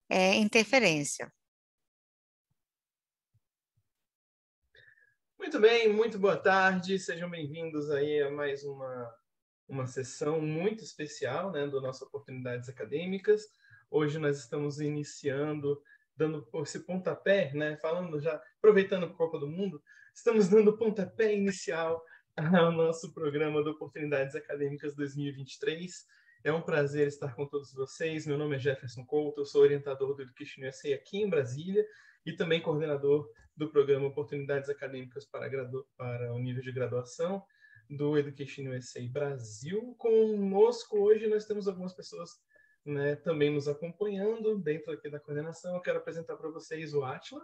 interferência. Muito bem, muito boa tarde, sejam bem-vindos aí a mais uma sessão muito especial, né, do nosso Oportunidades Acadêmicas. Hoje nós estamos iniciando, dando esse pontapé, né, falando já, aproveitando a Copa do Mundo, estamos dando o pontapé inicial ao nosso programa do Oportunidades Acadêmicas 2023. É um prazer estar com todos vocês. Meu nome é Jefferson Couto, eu sou orientador do Education USA aqui em Brasília e também coordenador do programa Oportunidades Acadêmicas para o nível de graduação do Education USA Brasil. Conosco hoje nós temos algumas pessoas, né, também nos acompanhando dentro aqui da coordenação. Eu quero apresentar para vocês o Átila.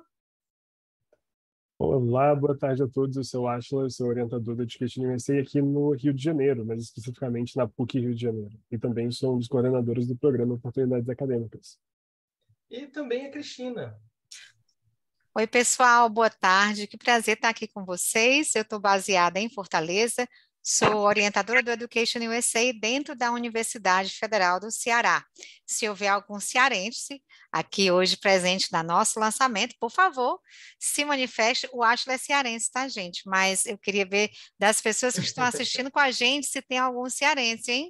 Olá, boa tarde a todos. Eu sou o Átila, sou orientador da Education USA aqui no Rio de Janeiro, mas especificamente na PUC Rio de Janeiro. E também sou um dos coordenadores do programa Oportunidades Acadêmicas. E também a Cristina. Oi, pessoal, boa tarde. Que prazer estar aqui com vocês. Eu estou baseada em Fortaleza, sou orientadora do Education USA dentro da Universidade Federal do Ceará. Se houver algum cearense aqui hoje presente no nosso lançamento, por favor, se manifeste. O Átila é cearense, tá, gente? Mas eu queria ver das pessoas que estão assistindo com a gente se tem algum cearense, hein?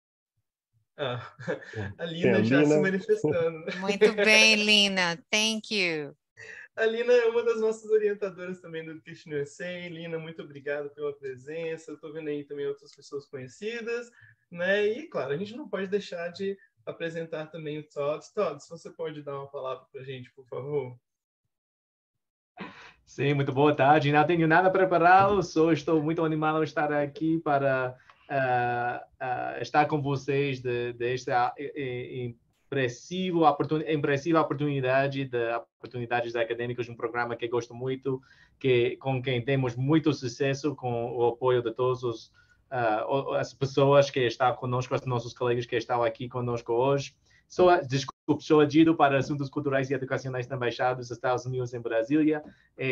A Lina já se manifestando. Muito bem, Lina. Thank you. A Lina é uma das nossas orientadoras também do Education USA. Lina, muito obrigado pela presença. Estou vendo aí também outras pessoas conhecidas, né? E, claro, a gente não pode deixar de apresentar também o Todd. Todd, se você pode dar uma palavra para a gente, por favor. Sim, muito boa tarde. Não tenho nada preparado, só estou muito animado a estar aqui para estar com vocês desta impressiva oportunidade de oportunidades acadêmicas, um programa que gosto muito, com quem temos muito sucesso, com o apoio de todos as pessoas que estão conosco, os nossos colegas que estão aqui conosco hoje. Sou agido para assuntos culturais e educacionais da Embaixada dos Estados Unidos em Brasília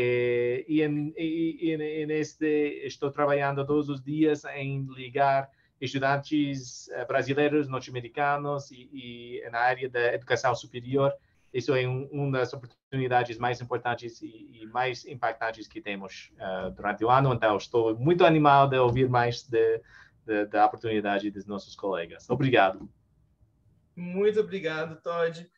estou trabalhando todos os dias em ligar estudantes brasileiros, norte-americanos e na área da educação superior. Isso é uma das oportunidades mais importantes e mais impactantes que temos durante o ano. Então, estou muito animado de ouvir mais da oportunidade dos nossos colegas. Obrigado. Muito obrigado, Todd.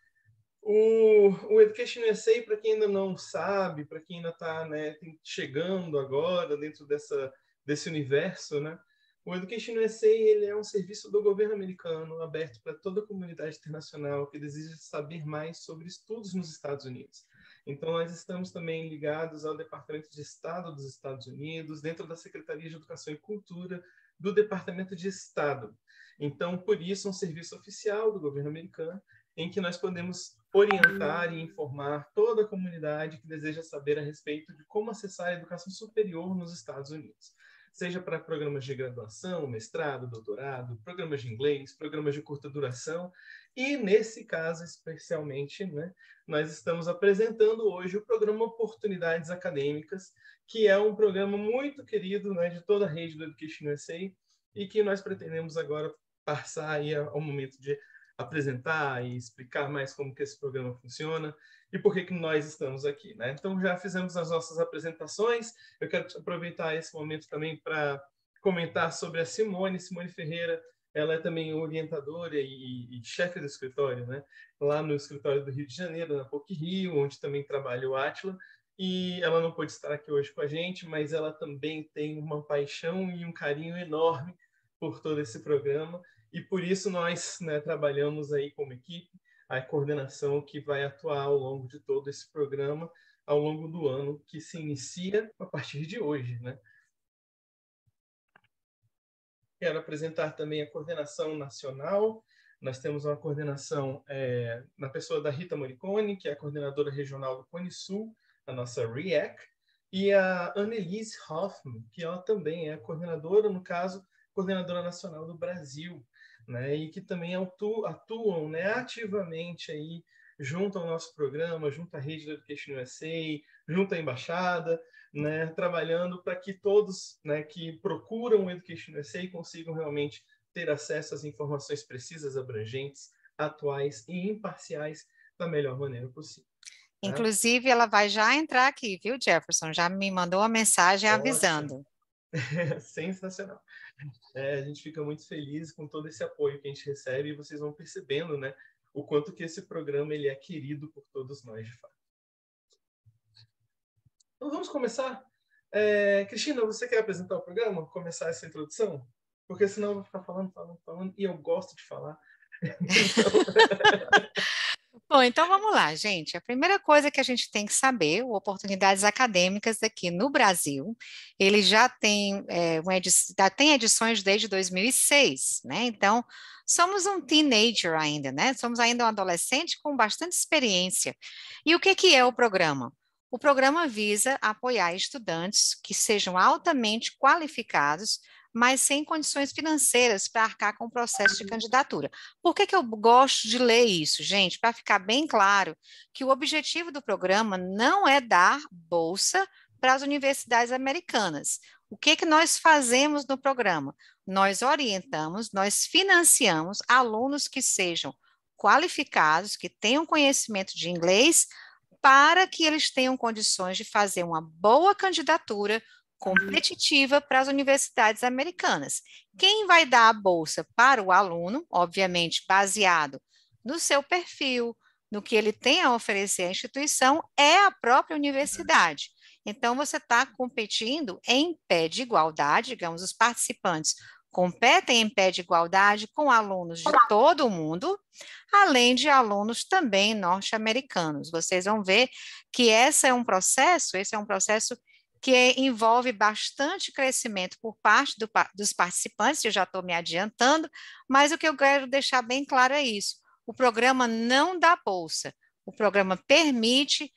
O Education USA, para quem ainda não sabe, para quem ainda está, né, chegando agora dentro desse universo, né, o Education USA ele é um serviço do governo americano aberto para toda a comunidade internacional que deseja saber mais sobre estudos nos Estados Unidos. Então, nós estamos também ligados ao Departamento de Estado dos Estados Unidos, dentro da Secretaria de Educação e Cultura do Departamento de Estado. Então, por isso, um serviço oficial do governo americano, em que nós podemos orientar e informar toda a comunidade que deseja saber a respeito de como acessar a educação superior nos Estados Unidos. Seja para programas de graduação, mestrado, doutorado, programas de inglês, programas de curta duração. E, nesse caso, especialmente, né, nós estamos apresentando hoje o programa Oportunidades Acadêmicas, que é um programa muito querido, né, de toda a rede do Education USA e que nós pretendemos agora passar aí ao momento de apresentar e explicar mais como que esse programa funciona e por que nós estamos aqui, né? Então, já fizemos as nossas apresentações. Eu quero aproveitar esse momento também para comentar sobre a Simone Ferreira. Ela é também orientadora e chefe do escritório, né? Lá no escritório do Rio de Janeiro, na PUC Rio, onde também trabalha o Átila. E ela não pôde estar aqui hoje com a gente, mas ela também tem uma paixão e um carinho enorme por todo esse programa. E por isso nós, né, trabalhamos aí como equipe, a coordenação que vai atuar ao longo de todo esse programa, ao longo do ano, que se inicia a partir de hoje, né? Quero apresentar também a coordenação nacional. Nós temos uma coordenação na pessoa da Rita Moricone, que é a coordenadora regional do Cone Sul, a nossa REAC, e a Annelise Hoffman, que ela também é a coordenadora, no caso, coordenadora nacional do Brasil, né, e que também atuam, né, ativamente aí, junto ao nosso programa, junto à rede do Education USA, junto à embaixada, né, trabalhando para que todos, né, que procuram o Education USA consigam realmente ter acesso às informações precisas, abrangentes, atuais e imparciais da melhor maneira possível. Tá? Inclusive, ela vai já entrar aqui, viu, Jefferson? Já me mandou uma mensagem avisando. Sensacional. A gente fica muito feliz com todo esse apoio que a gente recebe e vocês vão percebendo, né, o quanto que esse programa ele é querido por todos nós, de fato. Então vamos começar? Cristina, você quer apresentar o programa? Começar essa introdução? Porque senão eu vou ficar falando, e eu gosto de falar. Bom, então vamos lá, gente. A primeira coisa que a gente tem que saber, o Oportunidades Acadêmicas aqui no Brasil, ele já tem, já tem edições desde 2006, né? Então, somos um teenager ainda, né? Somos ainda um adolescente com bastante experiência. E o que é o programa? O programa visa apoiar estudantes que sejam altamente qualificados, mas sem condições financeiras para arcar com o processo de candidatura. Por que eu gosto de ler isso, gente? Para ficar bem claro que o objetivo do programa não é dar bolsa para as universidades americanas. O que nós fazemos no programa? Nós orientamos, nós financiamos alunos que sejam qualificados, que tenham conhecimento de inglês, para que eles tenham condições de fazer uma boa candidatura competitiva para as universidades americanas. Quem vai dar a bolsa para o aluno, obviamente baseado no seu perfil, no que ele tem a oferecer à instituição, é a própria universidade. Então, você está competindo em pé de igualdade, digamos, os participantes competem em pé de igualdade com alunos de todo o mundo, além de alunos também norte-americanos. Vocês vão ver que esse é um processo que envolve bastante crescimento por parte dos participantes, eu já estou me adiantando, mas o que eu quero deixar bem claro é isso: o programa não dá bolsa, o programa permite,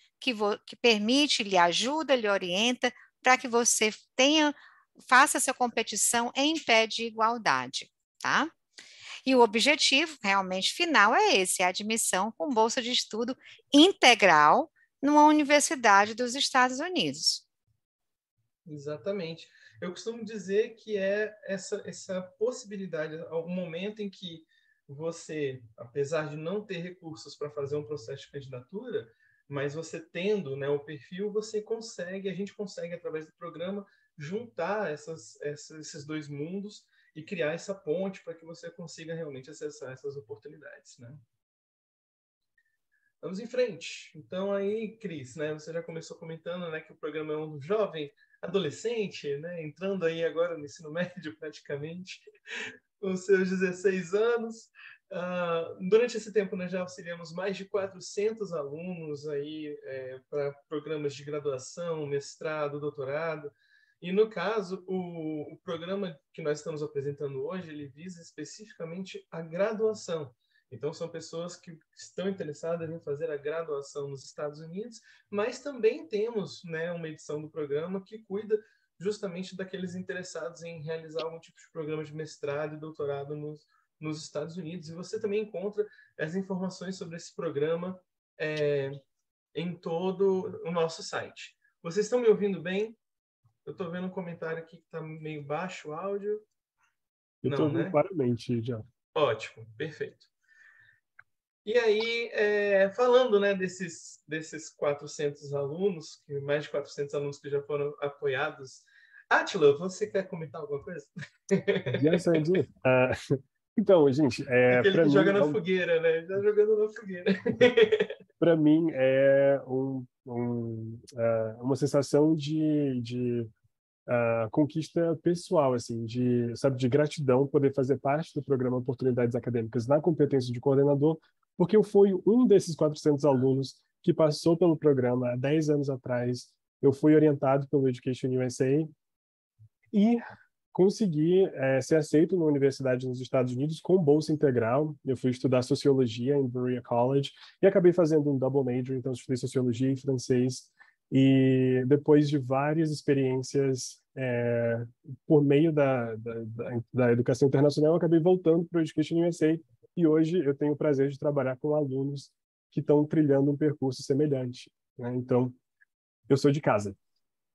lhe ajuda, lhe orienta, para que você faça essa competição em pé de igualdade, tá? E o objetivo realmente final é esse: a admissão com bolsa de estudo integral numa universidade dos Estados Unidos. Exatamente. Eu costumo dizer que é essa possibilidade, ao momento em que você, apesar de não ter recursos para fazer um processo de candidatura, mas você tendo, né, o perfil, a gente consegue, através do programa, juntar esses dois mundos e criar essa ponte para que você consiga realmente acessar essas oportunidades, né? Vamos em frente. Então aí, Cris, né, você já começou comentando, né, que o programa é um jovem adolescente, né, entrando aí agora no ensino médio praticamente, com seus 16 anos. Durante esse tempo, nós já auxiliamos mais de 400 alunos aí para programas de graduação, mestrado, doutorado. E, no caso, o programa que nós estamos apresentando hoje, ele visa especificamente a graduação. Então, são pessoas que estão interessadas em fazer a graduação nos Estados Unidos, mas também temos, né, uma edição do programa que cuida justamente daqueles interessados em realizar algum tipo de programa de mestrado e doutorado nos Estados Unidos. E você também encontra as informações sobre esse programa em todo o nosso site. Vocês estão me ouvindo bem? Eu estou vendo um comentário aqui que está meio baixo o áudio. Eu estou ouvindo claramente já. Ótimo, perfeito. E aí, falando, né, desses 400 alunos, mais de 400 alunos que já foram apoiados. Átila, você quer comentar alguma coisa? Yes, I do. Então, gente, aquele que mim, joga na fogueira, né? Já jogando na fogueira. Para mim, é uma sensação de conquista pessoal, assim, de gratidão poder fazer parte do programa Oportunidades Acadêmicas na competência de coordenador, porque eu fui um desses 400 alunos que passou pelo programa há 10 anos atrás. Eu fui orientado pelo Education USA e consegui ser aceito na universidade nos Estados Unidos com bolsa integral. Eu fui estudar sociologia em Berea College e acabei fazendo um double major, então estudei sociologia e francês. E depois de várias experiências por meio da educação internacional, eu acabei voltando para o Education USA e hoje eu tenho o prazer de trabalhar com alunos que estão trilhando um percurso semelhante, né? Então, eu sou de casa.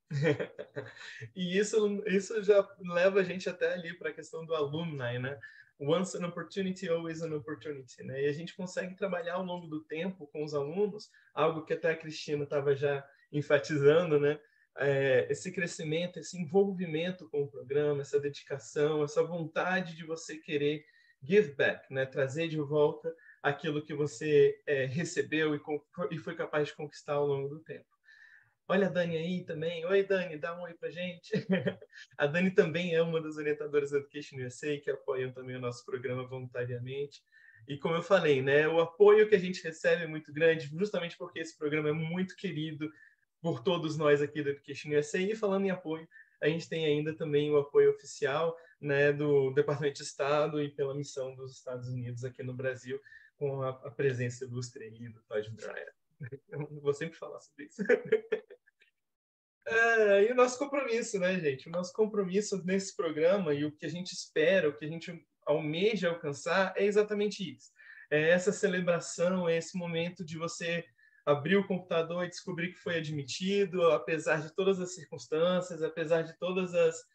E isso já leva a gente até ali para a questão do alumni, né? once an opportunity, always an opportunity, né? E a gente consegue trabalhar ao longo do tempo com os alunos, algo que até a Cristina estava já enfatizando, né? Esse crescimento, esse envolvimento com o programa, essa dedicação, essa vontade de você querer give back, né? Trazer de volta aquilo que você recebeu e foi capaz de conquistar ao longo do tempo. Olha a Dani aí também. Oi, Dani, dá um oi pra gente. A Dani também é uma das orientadoras da Education USA, que apoiam também o nosso programa voluntariamente. E como eu falei, né, o apoio que a gente recebe é muito grande, justamente porque esse programa é muito querido por todos nós aqui da Education USA. E falando em apoio, a gente tem ainda também o apoio oficial, né, do Departamento de Estado e pela missão dos Estados Unidos aqui no Brasil, com a presença ilustre aí do Todd Dreyer. Eu vou sempre falar sobre isso. E o nosso compromisso, né, gente? O nosso compromisso nesse programa e o que a gente espera, o que a gente almeja alcançar é exatamente isso. É essa celebração, é esse momento de você abrir o computador e descobrir que foi admitido, apesar de todas as circunstâncias, apesar de todas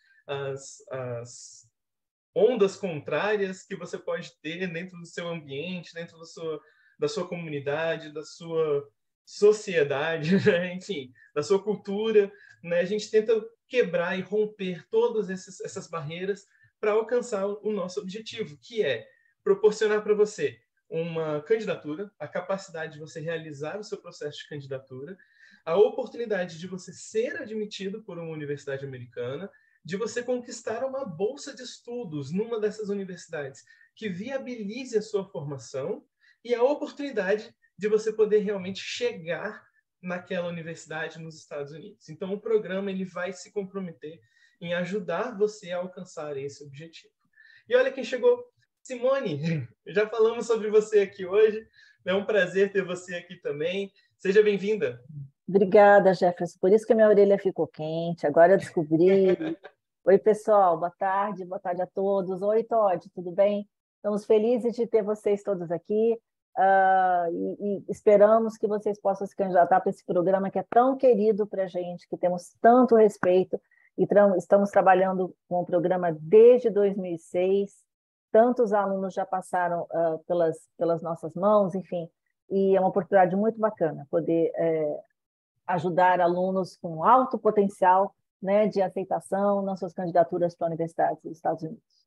as ondas contrárias que você pode ter dentro do seu ambiente, dentro da sua comunidade, da sua sociedade, né? Enfim, da sua cultura, né? A gente tenta quebrar e romper todas essas barreiras para alcançar o nosso objetivo, que é proporcionar para você uma candidatura, a capacidade de você realizar o seu processo de candidatura, a oportunidade de você ser admitido por uma universidade americana, de você conquistar uma bolsa de estudos numa dessas universidades que viabilize a sua formação e a oportunidade de você poder realmente chegar naquela universidade nos Estados Unidos. Então, o programa ele vai se comprometer em ajudar você a alcançar esse objetivo. E olha quem chegou, Simone. Já falamos sobre você aqui hoje. É um prazer ter você aqui também. Seja bem-vinda. Obrigada, Jefferson. Por isso que a minha orelha ficou quente. Agora eu descobri. Oi, pessoal. Boa tarde a todos. Oi, Todd, tudo bem? Estamos felizes de ter vocês todos aqui. E esperamos que vocês possam se candidatar para esse programa que é tão querido para a gente, que temos tanto respeito, e estamos trabalhando com o programa desde 2006, tantos alunos já passaram pelas nossas mãos, enfim, e é uma oportunidade muito bacana poder ajudar alunos com alto potencial, né, de aceitação nas suas candidaturas para universidades dos Estados Unidos.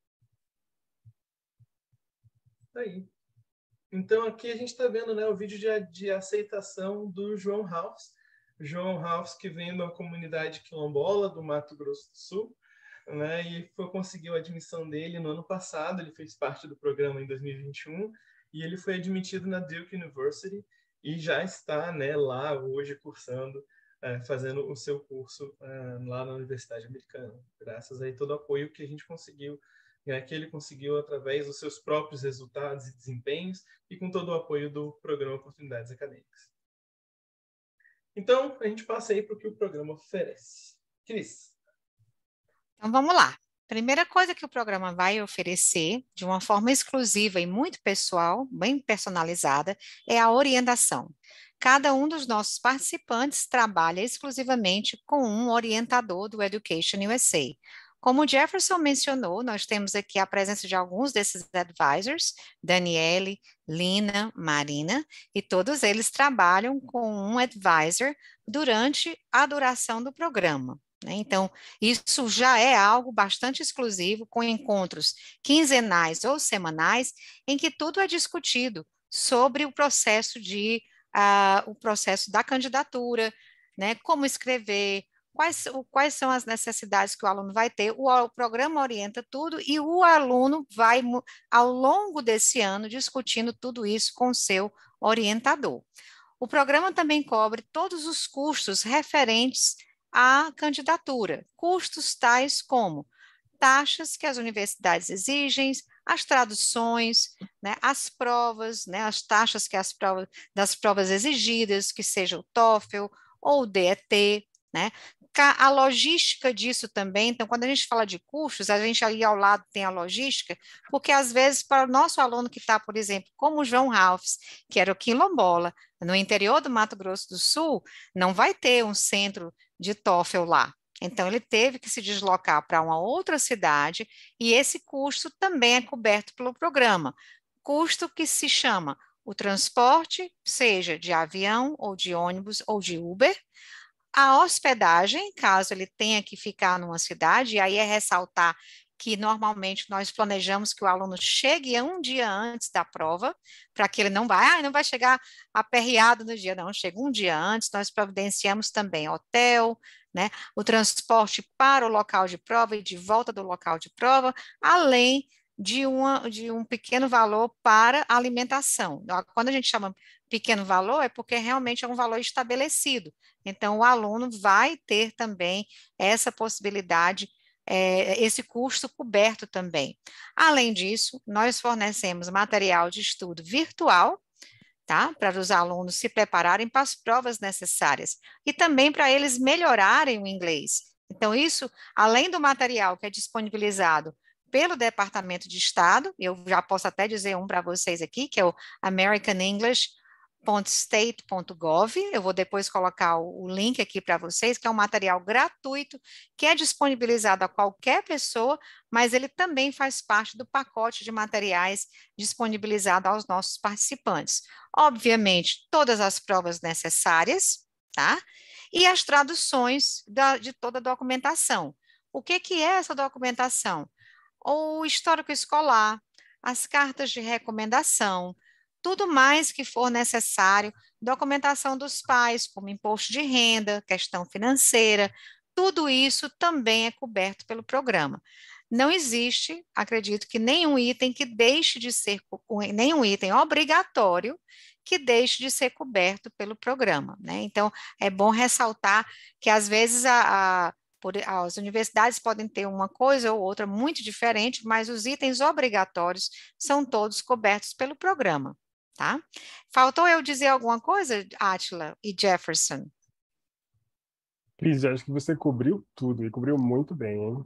Aí. Então, aqui a gente está vendo, né, o vídeo de aceitação do João Ralphs. João Ralphs, que vem da comunidade quilombola do Mato Grosso do Sul, né, e conseguiu a admissão dele no ano passado. Ele fez parte do programa em 2021 e ele foi admitido na Duke University e já está, né, lá hoje cursando, fazendo o seu curso lá na Universidade Americana, graças a todo o apoio que a gente conseguiu, que ele conseguiu através dos seus próprios resultados e desempenhos e com todo o apoio do programa Oportunidades Acadêmicas. Então, a gente passa aí para o que o programa oferece. Cris. Então, vamos lá. Primeira coisa que o programa vai oferecer, de uma forma exclusiva e muito pessoal, bem personalizada, é a orientação. Cada um dos nossos participantes trabalha exclusivamente com um orientador do Education USA. Como o Jefferson mencionou, nós temos aqui a presença de alguns desses advisors, Daniele, Lina, Marina, e todos eles trabalham com um advisor durante a duração do programa. Então, isso já é algo bastante exclusivo, com encontros quinzenais ou semanais, em que tudo é discutido sobre o processo da candidatura, né, como escrever, quais são as necessidades que o aluno vai ter. O programa orienta tudo e o aluno vai, ao longo desse ano, discutindo tudo isso com o seu orientador. O programa também cobre todos os custos referentes à candidatura, custos tais como taxas que as universidades exigem, as traduções, né, as provas, né, as taxas que das provas exigidas, que seja o TOEFL ou o DET, né, a logística disso também. Então, quando a gente fala de custos, a gente ali ao lado tem a logística, porque às vezes para o nosso aluno que está, por exemplo, como o João Ralphs, que era o quilombola, no interior do Mato Grosso do Sul, não vai ter um centro de TOEFL lá, Então, ele teve que se deslocar para uma outra cidade e esse custo também é coberto pelo programa. Custo que se chama o transporte, seja de avião ou de ônibus ou de Uber, a hospedagem, caso ele tenha que ficar numa cidade, e aí é ressaltar que normalmente nós planejamos que o aluno chegue um dia antes da prova, para que ele não vai chegar aperreado no dia, não, chega um dia antes, nós providenciamos também hotel, né, o transporte para o local de prova e de volta do local de prova, além de um pequeno valor para alimentação. Quando a gente chama pequeno valor, é porque realmente é um valor estabelecido. Então, o aluno vai ter também essa possibilidade, esse custo coberto também. Além disso, nós fornecemos material de estudo virtual, tá? Para os alunos se prepararem para as provas necessárias e também para eles melhorarem o inglês. Então, isso, além do material que é disponibilizado pelo Departamento de Estado, eu já posso até dizer um para vocês aqui, que é o American English .state.gov, eu vou depois colocar o link aqui para vocês, que é um material gratuito, que é disponibilizado a qualquer pessoa, mas ele também faz parte do pacote de materiais disponibilizado aos nossos participantes. Obviamente, todas as provas necessárias, tá? E as traduções de toda a documentação. O que é essa documentação? O histórico escolar, as cartas de recomendação, tudo mais que for necessário, documentação dos pais, como imposto de renda, questão financeira, tudo isso também é coberto pelo programa. Não existe, acredito que nenhum item que deixe de ser, nenhum item obrigatório que deixe de ser coberto pelo programa, né? Então, é bom ressaltar que às vezes as universidades podem ter uma coisa ou outra muito diferente, mas os itens obrigatórios são todos cobertos pelo programa, tá? Faltou eu dizer alguma coisa, Átila e Jefferson? Cris, acho que você cobriu tudo e cobriu muito bem, hein?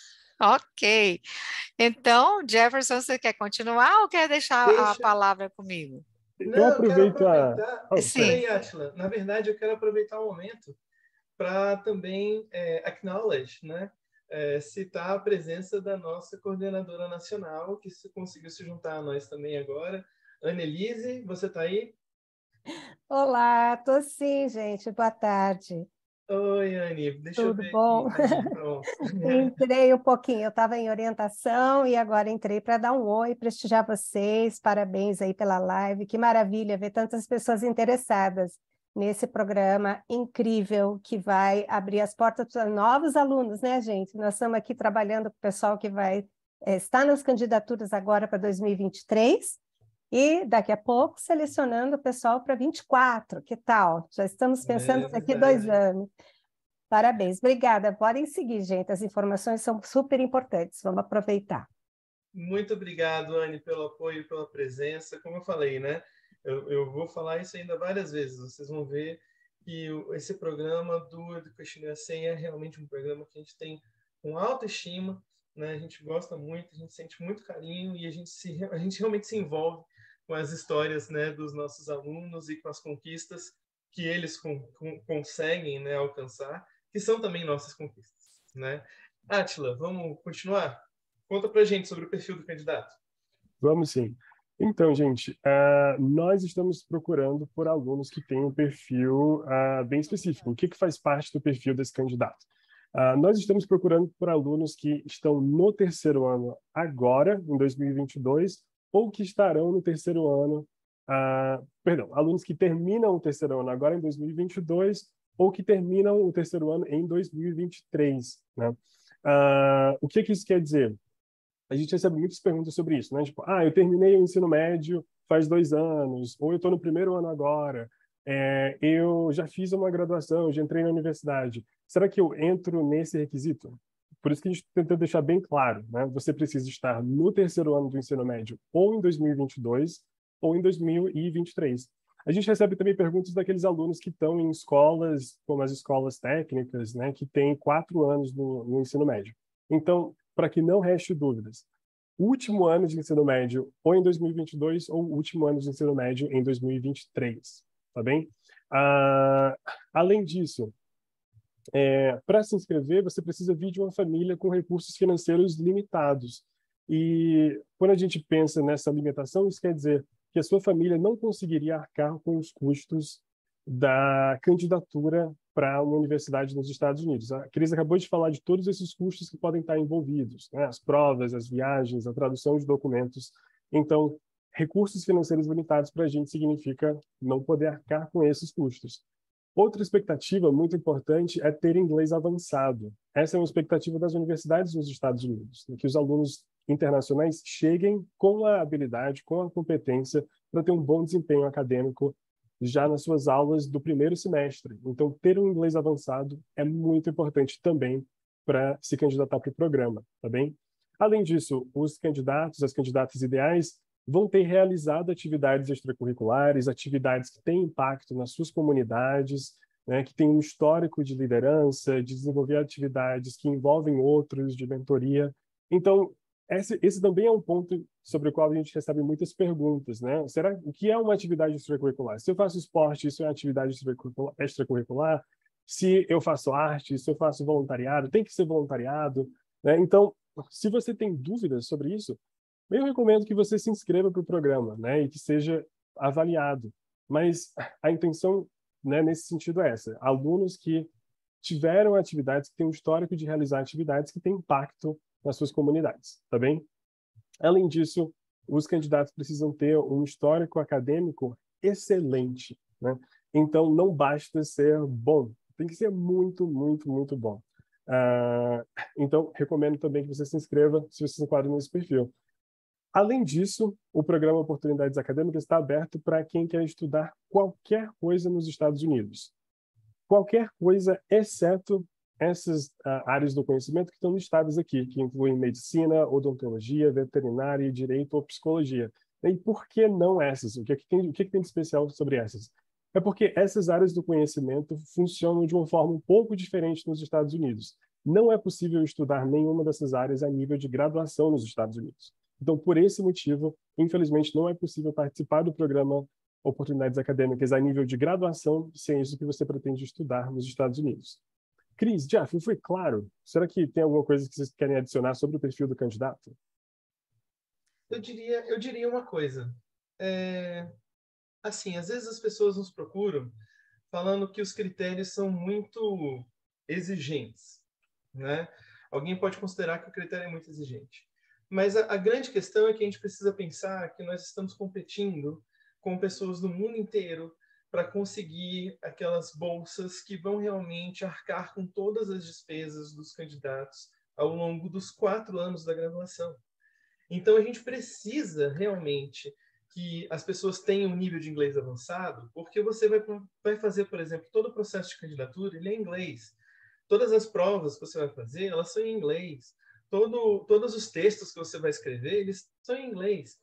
Ok. Então, Jefferson, você quer continuar ou quer deixar a Deixa. palavra comigo? Eu Não, eu quero aproveito a... aproveitar. Oh, Sim. Peraí, Átila. Na verdade, eu quero aproveitar o momento para também acknowledge, né? Citar a presença da nossa coordenadora nacional, que conseguiu se juntar a nós também agora. Annelise, você está aí? Olá, tô sim, gente. Boa tarde. Oi, Anne, deixa eu Tudo ver bom? aqui. Aí, pronto. Entrei um pouquinho, eu estava em orientação e agora entrei para dar um oi, prestigiar vocês. Parabéns aí pela live. Que maravilha ver tantas pessoas interessadas nesse programa incrível que vai abrir as portas para novos alunos, né, gente? Nós estamos aqui trabalhando com o pessoal que vai estar nas candidaturas agora para 2023 e daqui a pouco selecionando o pessoal para 24. Que tal? Já estamos pensando daqui a 2 anos. Parabéns, obrigada. Podem seguir, gente. As informações são super importantes. Vamos aproveitar. Muito obrigado, Anne, pelo apoio, pela presença. Como eu falei, né? Eu vou falar isso ainda várias vezes. Vocês vão ver que esse programa do Education USA é realmente um programa que a gente tem com alta estima, né? A gente gosta muito, a gente sente muito carinho e a gente realmente se envolve com as histórias, né, dos nossos alunos e com as conquistas que eles conseguem, né, alcançar, que são também nossas conquistas, né? Átila, vamos continuar? Conta pra gente sobre o perfil do candidato. Vamos sim. Então, gente, nós estamos procurando por alunos que têm um perfil bem específico. O que faz parte do perfil desse candidato? Nós estamos procurando por alunos que estão no terceiro ano agora, em 2022, ou que estarão no terceiro ano, alunos que terminam o terceiro ano agora em 2022, ou que terminam o terceiro ano em 2023, né? O que isso quer dizer? A gente recebe muitas perguntas sobre isso, né? Tipo, eu terminei o ensino médio faz 2 anos, ou eu estou no primeiro ano agora, eu já fiz uma graduação, já entrei na universidade. Será que eu entro nesse requisito? Por isso que a gente tenta deixar bem claro, né? Você precisa estar no terceiro ano do ensino médio ou em 2022 ou em 2023. A gente recebe também perguntas daqueles alunos que estão em escolas, como as escolas técnicas, né? Que têm 4 anos no ensino médio. Então, para que não reste dúvidas, último ano de ensino médio ou em 2022 ou último ano de ensino médio em 2023, tá bem? Além disso, Para se inscrever, você precisa vir de uma família com recursos financeiros limitados. E quando a gente pensa nessa limitação, isso quer dizer que a sua família não conseguiria arcar com os custos da candidatura para uma universidade nos Estados Unidos. A Cris acabou de falar de todos esses custos que podem estar envolvidos, né? As provas, as viagens, a tradução de documentos. Então, recursos financeiros limitados para a gente significa não poder arcar com esses custos. Outra expectativa muito importante é ter inglês avançado. Essa é uma expectativa das universidades nos Estados Unidos, que os alunos internacionais cheguem com a habilidade, com a competência para ter um bom desempenho acadêmico já nas suas aulas do primeiro semestre. Então, ter um inglês avançado é muito importante também para se candidatar para o programa, tá bem? Além disso, os candidatos, as candidatas ideais, vão ter realizado atividades extracurriculares, atividades que têm impacto nas suas comunidades, né, que têm um histórico de liderança, de desenvolver atividades que envolvem outros, de mentoria. Então, esse também é um ponto sobre o qual a gente recebe muitas perguntas, né? O que é uma atividade extracurricular? Se eu faço esporte, isso é uma atividade extracurricular? Se eu faço arte, se eu faço voluntariado, tem que ser voluntariado, né? Então, se você tem dúvidas sobre isso, eu recomendo que você se inscreva para o programa, né? E que seja avaliado. Mas a intenção, né, nesse sentido é essa. Alunos que tiveram atividades, que têm um histórico de realizar atividades que têm impacto nas suas comunidades, tá bem? Além disso, os candidatos precisam ter um histórico acadêmico excelente, né? Então, não basta ser bom, tem que ser muito, muito, muito bom. Então, recomendo também que você se inscreva se você se enquadra nesse perfil. Além disso, o programa Oportunidades Acadêmicas está aberto para quem quer estudar qualquer coisa nos Estados Unidos. Qualquer coisa, exceto essas áreas do conhecimento que estão listadas aqui, que incluem medicina, odontologia, veterinária, direito ou psicologia. E por que não essas? O que tem de especial sobre essas? É porque essas áreas do conhecimento funcionam de uma forma um pouco diferente nos Estados Unidos. Não é possível estudar nenhuma dessas áreas a nível de graduação nos Estados Unidos. Então, por esse motivo, infelizmente, não é possível participar do programa Oportunidades Acadêmicas a nível de graduação, se é isso que você pretende estudar nos Estados Unidos. Cris, Jeff, foi claro? Será que tem alguma coisa que vocês querem adicionar sobre o perfil do candidato? Eu diria uma coisa. Assim, às vezes as pessoas nos procuram falando que os critérios são muito exigentes, né? Alguém pode considerar que o critério é muito exigente. Mas a grande questão é que a gente precisa pensar que nós estamos competindo com pessoas do mundo inteiro para conseguir aquelas bolsas que vão realmente arcar com todas as despesas dos candidatos ao longo dos 4 anos da graduação. Então, a gente precisa realmente que as pessoas tenham um nível de inglês avançado, porque você vai fazer, por exemplo, todo o processo de candidatura, ele é em inglês. Todas as provas que você vai fazer, elas são em inglês. Todos os textos que você vai escrever, eles são em inglês.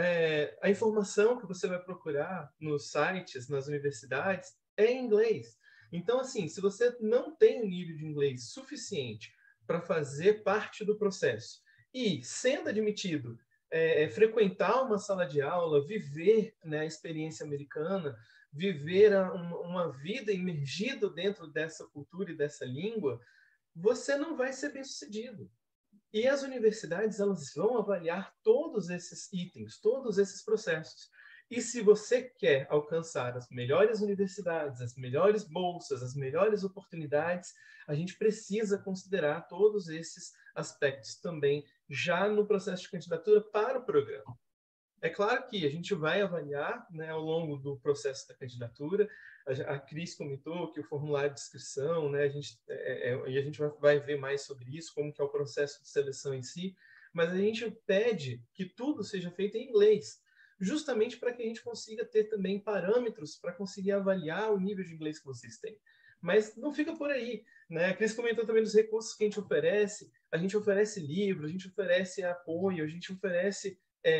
A informação que você vai procurar nos sites, nas universidades, é em inglês. Então, assim, se você não tem um nível de inglês suficiente para fazer parte do processo e, sendo admitido, frequentar uma sala de aula, viver, né, a experiência americana, viver uma vida imergido dentro dessa cultura e dessa língua, você não vai ser bem-sucedido. E as universidades, elas vão avaliar todos esses itens, todos esses processos. E se você quer alcançar as melhores universidades, as melhores bolsas, as melhores oportunidades, a gente precisa considerar todos esses aspectos também já no processo de candidatura para o programa. É claro que a gente vai avaliar, né, ao longo do processo da candidatura. A Cris comentou que o formulário de inscrição, né, e a gente vai ver mais sobre isso, como que é o processo de seleção em si, mas a gente pede que tudo seja feito em inglês, justamente para que a gente consiga ter também parâmetros para conseguir avaliar o nível de inglês que vocês têm. Mas não fica por aí, né? A Cris comentou também dos recursos que a gente oferece livros, a gente oferece apoio, a gente oferece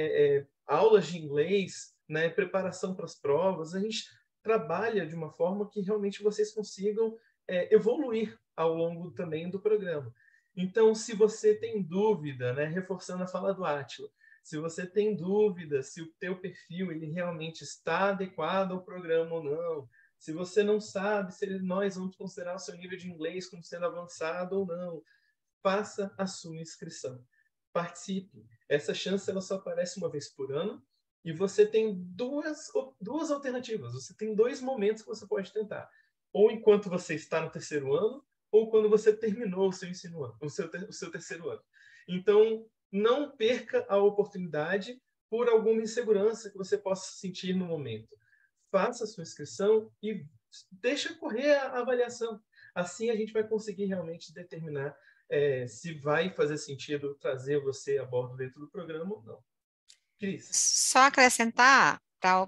aulas de inglês, né, preparação para as provas. A gente trabalha de uma forma que realmente vocês consigam evoluir ao longo também do programa. Então, se você tem dúvida, né, reforçando a fala do Átila, se você tem dúvida se o teu perfil ele realmente está adequado ao programa ou não, Se você não sabe se nós vamos considerar o seu nível de inglês como sendo avançado ou não, faça a sua inscrição. Participe. Essa chance ela só aparece uma vez por ano e você tem duas alternativas. Você tem 2 momentos que você pode tentar. Ou enquanto você está no terceiro ano, ou quando você terminou o seu ensino ano, o seu terceiro ano. Então, não perca a oportunidade por alguma insegurança que você possa sentir no momento. Faça a sua inscrição e deixa correr a avaliação. Assim a gente vai conseguir realmente determinar se vai fazer sentido trazer você a bordo dentro do programa ou não. Cris. Só acrescentar,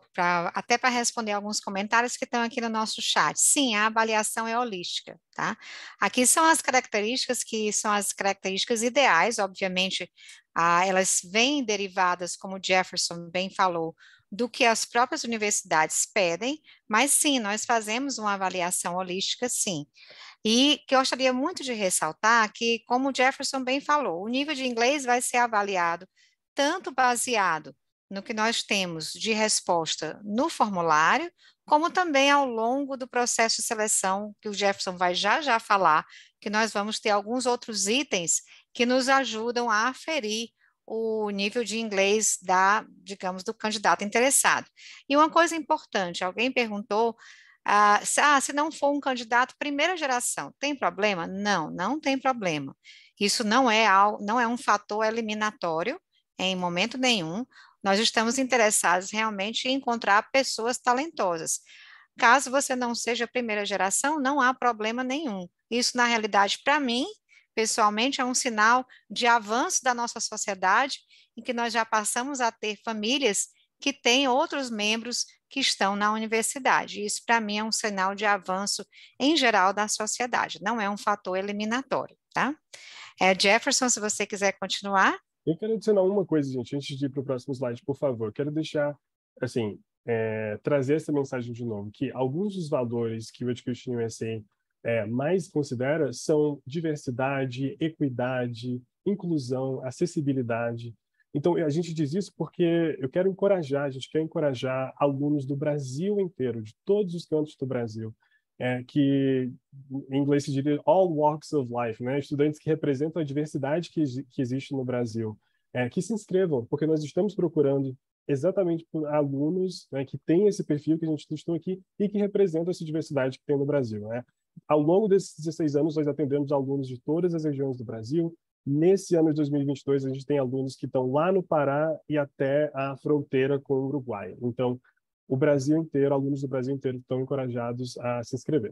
até para responder alguns comentários que estão aqui no nosso chat. Sim, a avaliação é holística, tá? Aqui são as características que são as características ideais, obviamente, elas vêm derivadas, como o Jefferson bem falou, do que as próprias universidades pedem, mas sim, nós fazemos uma avaliação holística, sim. E que eu gostaria muito de ressaltar que, como o Jefferson bem falou, o nível de inglês vai ser avaliado tanto baseado no que nós temos de resposta no formulário, como também ao longo do processo de seleção, que o Jefferson vai já falar, que nós vamos ter alguns outros itens que nos ajudam a aferir o nível de inglês digamos, do candidato interessado. E uma coisa importante, alguém perguntou, se não for um candidato primeira geração, tem problema? Não, não tem problema. Isso não é um fator eliminatório em momento nenhum. Nós estamos interessados realmente em encontrar pessoas talentosas. Caso você não seja primeira geração, não há problema nenhum. Isso, na realidade, para mim, pessoalmente, é um sinal de avanço da nossa sociedade, em que nós já passamos a ter famílias que têm outros membros que estão na universidade. Isso, para mim, é um sinal de avanço em geral da sociedade, não é um fator eliminatório, tá? Jefferson, se você quiser continuar. Eu quero adicionar uma coisa, gente, antes de ir para o próximo slide, por favor. Quero deixar, assim, trazer essa mensagem de novo, que alguns dos valores que o Education USA mais considera são diversidade, equidade, inclusão, acessibilidade. Então, a gente diz isso porque a gente quer encorajar alunos do Brasil inteiro, de todos os cantos do Brasil, que em inglês se diria all walks of life, né? Estudantes que representam a diversidade que existe no Brasil, que se inscrevam, porque nós estamos procurando exatamente por alunos, né, que têm esse perfil que a gente listou aqui e que representam essa diversidade que tem no Brasil, né? Ao longo desses 16 anos, nós atendemos alunos de todas as regiões do Brasil. Nesse ano de 2022, a gente tem alunos que estão lá no Pará e até a fronteira com o Uruguai. Então, o Brasil inteiro, alunos do Brasil inteiro estão encorajados a se inscrever.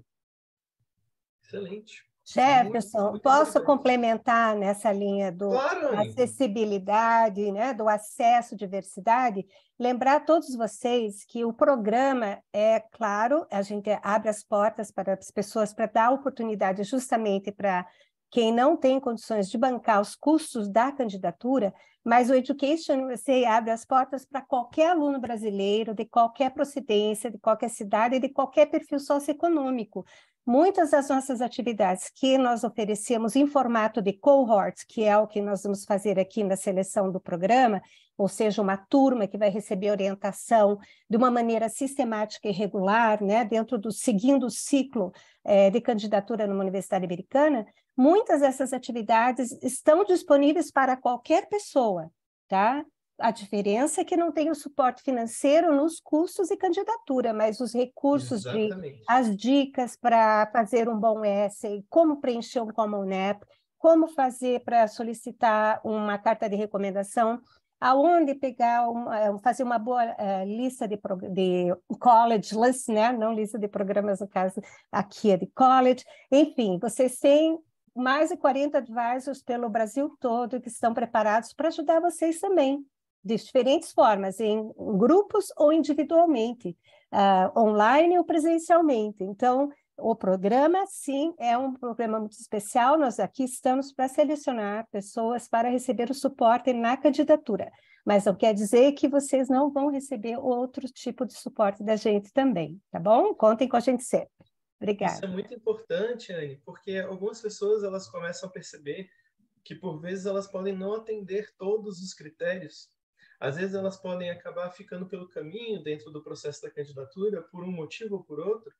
Excelente. Jefferson, muito posso complementar nessa linha da acessibilidade, né, do acesso à diversidade? Lembrar a todos vocês que o programa claro, a gente abre as portas para as pessoas para dar oportunidade justamente para quem não tem condições de bancar os custos da candidatura, mas o Education USA abre as portas para qualquer aluno brasileiro, de qualquer procedência, de qualquer cidade, de qualquer perfil socioeconômico. Muitas das nossas atividades que nós oferecemos em formato de cohort, que é o que nós vamos fazer aqui na seleção do programa, ou seja, uma turma que vai receber orientação de uma maneira sistemática e regular, né, seguindo o ciclo de candidatura numa universidade americana, muitas dessas atividades estão disponíveis para qualquer pessoa, tá? A diferença é que não tem o suporte financeiro nos custos de candidatura, mas os recursos, as dicas para fazer um bom essay, como preencher um Common App, como fazer para solicitar uma carta de recomendação, aonde fazer uma boa lista de college list, né? Não lista de programas, no caso aqui é de college. Enfim, vocês têm mais de 40 advisors pelo Brasil todo que estão preparados para ajudar vocês também, de diferentes formas, em grupos ou individualmente, online ou presencialmente. Então, o programa, sim, é um programa muito especial. Nós aqui estamos para selecionar pessoas para receber o suporte na candidatura, mas não quer dizer que vocês não vão receber outro tipo de suporte da gente também, tá bom? Contem com a gente sempre. Obrigada. Isso é muito importante, Anne, porque algumas pessoas elas começam a perceber que, por vezes, elas podem não atender todos os critérios. Às vezes, elas podem acabar ficando pelo caminho dentro do processo da candidatura, por um motivo ou por outro,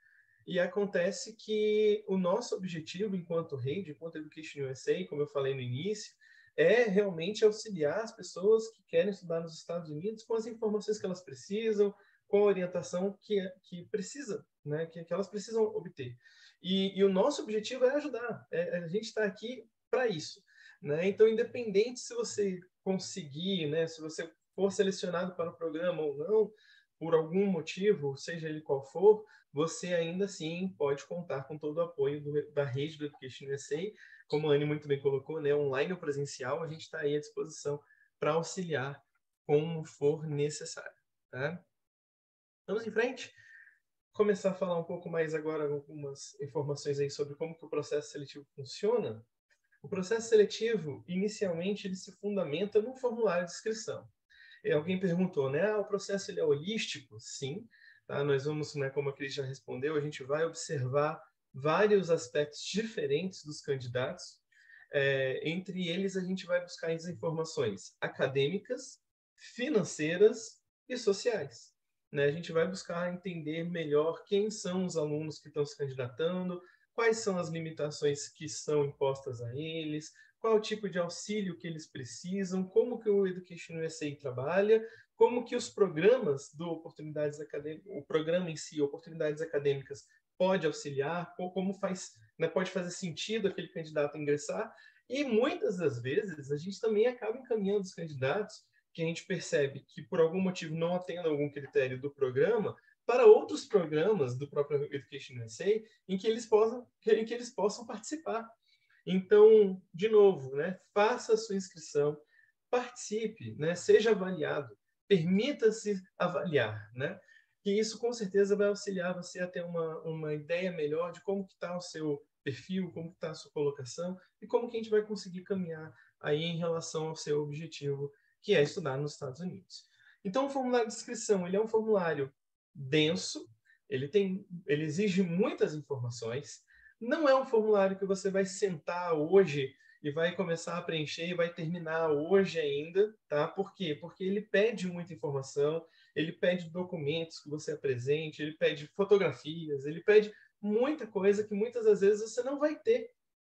E acontece que o nosso objetivo enquanto rede, enquanto Education USA, como eu falei no início, é realmente auxiliar as pessoas que querem estudar nos Estados Unidos com as informações que elas precisam, com a orientação que precisa, né, que elas precisam obter. E o nosso objetivo é ajudar, a gente está aqui para isso. Né? Então, independente se você conseguir, né, se você for selecionado para o programa ou não, por algum motivo, seja ele qual for, você ainda assim pode contar com todo o apoio da rede do Education USA. Como a Anne muito bem colocou, né, online ou presencial, a gente está aí à disposição para auxiliar como for necessário. Tá? Vamos em frente? Começar a falar um pouco mais agora, algumas informações aí sobre como que o processo seletivo funciona. O processo seletivo, inicialmente, ele se fundamenta num formulário de inscrição. Alguém perguntou, né? O processo ele é holístico? Sim. Tá? Nós vamos, né, como a Cris já respondeu, a gente vai observar vários aspectos diferentes dos candidatos. Entre eles, a gente vai buscar as informações acadêmicas, financeiras e sociais. Né? A gente vai buscar entender melhor quem são os alunos que estão se candidatando, quais são as limitações que são impostas a eles, qual o tipo de auxílio que eles precisam, como que o Education USA trabalha, como que os programas do Oportunidades Acadêmicas, o programa em si, Oportunidades Acadêmicas, pode auxiliar, ou como faz, né, pode fazer sentido aquele candidato ingressar. E muitas das vezes a gente também acaba encaminhando os candidatos que a gente percebe que por algum motivo não atendem algum critério do programa, para outros programas do próprio Education USA em que eles possam participar. Então, de novo, né, faça a sua inscrição, participe, né, seja avaliado, permita-se avaliar, né, que isso com certeza vai auxiliar você a ter uma ideia melhor de como que está o seu perfil, como que está a sua colocação e como que a gente vai conseguir caminhar aí em relação ao seu objetivo, que é estudar nos Estados Unidos. Então, o formulário de inscrição, ele é um formulário denso, ele exige muitas informações, não é um formulário que você vai sentar hoje e vai começar a preencher e vai terminar hoje ainda, tá? Por quê? Porque ele pede muita informação, ele pede documentos que você apresente, ele pede fotografias, ele pede muita coisa que muitas das vezes você não vai ter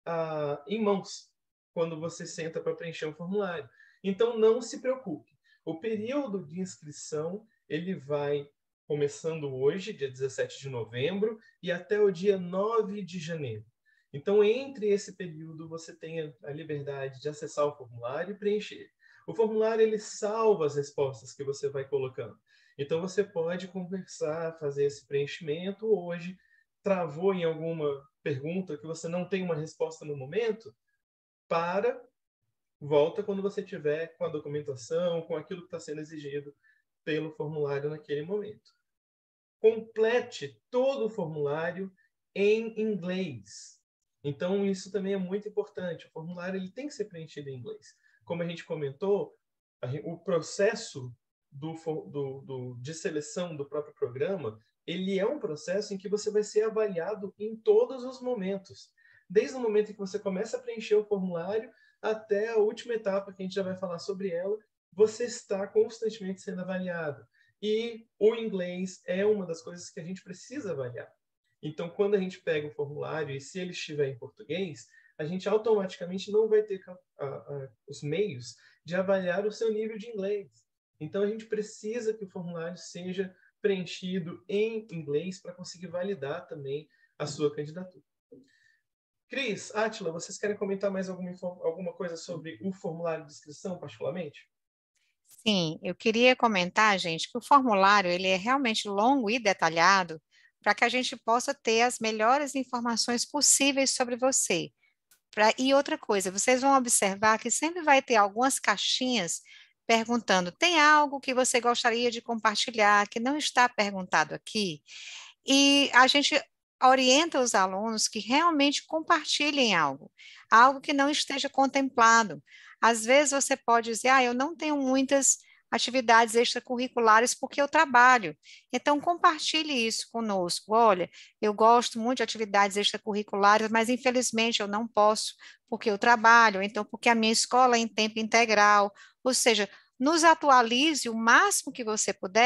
em mãos quando você senta para preencher um formulário. Então, não se preocupe. O período de inscrição, ele vai começando hoje, dia 17 de novembro, e até o dia 9 de janeiro. Então, entre esse período, você tem a liberdade de acessar o formulário e preencher. O formulário, ele salva as respostas que você vai colocando. Então, você pode conversar, fazer esse preenchimento hoje, travou em alguma pergunta que você não tem uma resposta no momento, volta quando você tiver com a documentação, com aquilo que está sendo exigido pelo formulário naquele momento. Complete todo o formulário em inglês. Então, isso também é muito importante. O formulário ele tem que ser preenchido em inglês. Como a gente comentou, o processo de seleção do próprio programa, ele é um processo em que você vai ser avaliado em todos os momentos. Desde o momento em que você começa a preencher o formulário até a última etapa, que a gente já vai falar sobre ela, você está constantemente sendo avaliado. E o inglês é uma das coisas que a gente precisa avaliar. Então, quando a gente pega o formulário e se ele estiver em português, a gente automaticamente não vai ter os meios de avaliar o seu nível de inglês. Então, a gente precisa que o formulário seja preenchido em inglês para conseguir validar também a sua candidatura. Cris, Átila, vocês querem comentar mais alguma coisa sobre o formulário de inscrição, particularmente? Sim, eu queria comentar, gente, que o formulário ele é realmente longo e detalhado para que a gente possa ter as melhores informações possíveis sobre você. E outra coisa, vocês vão observar que sempre vai ter algumas caixinhas perguntando, tem algo que você gostaria de compartilhar que não está perguntado aqui? E a gente orienta os alunos que realmente compartilhem algo que não esteja contemplado. Às vezes você pode dizer, eu não tenho muitas atividades extracurriculares porque eu trabalho. Então, compartilhe isso conosco. Olha, eu gosto muito de atividades extracurriculares, mas infelizmente eu não posso porque eu trabalho, então porque a minha escola é em tempo integral. Ou seja, nos atualize o máximo que você puder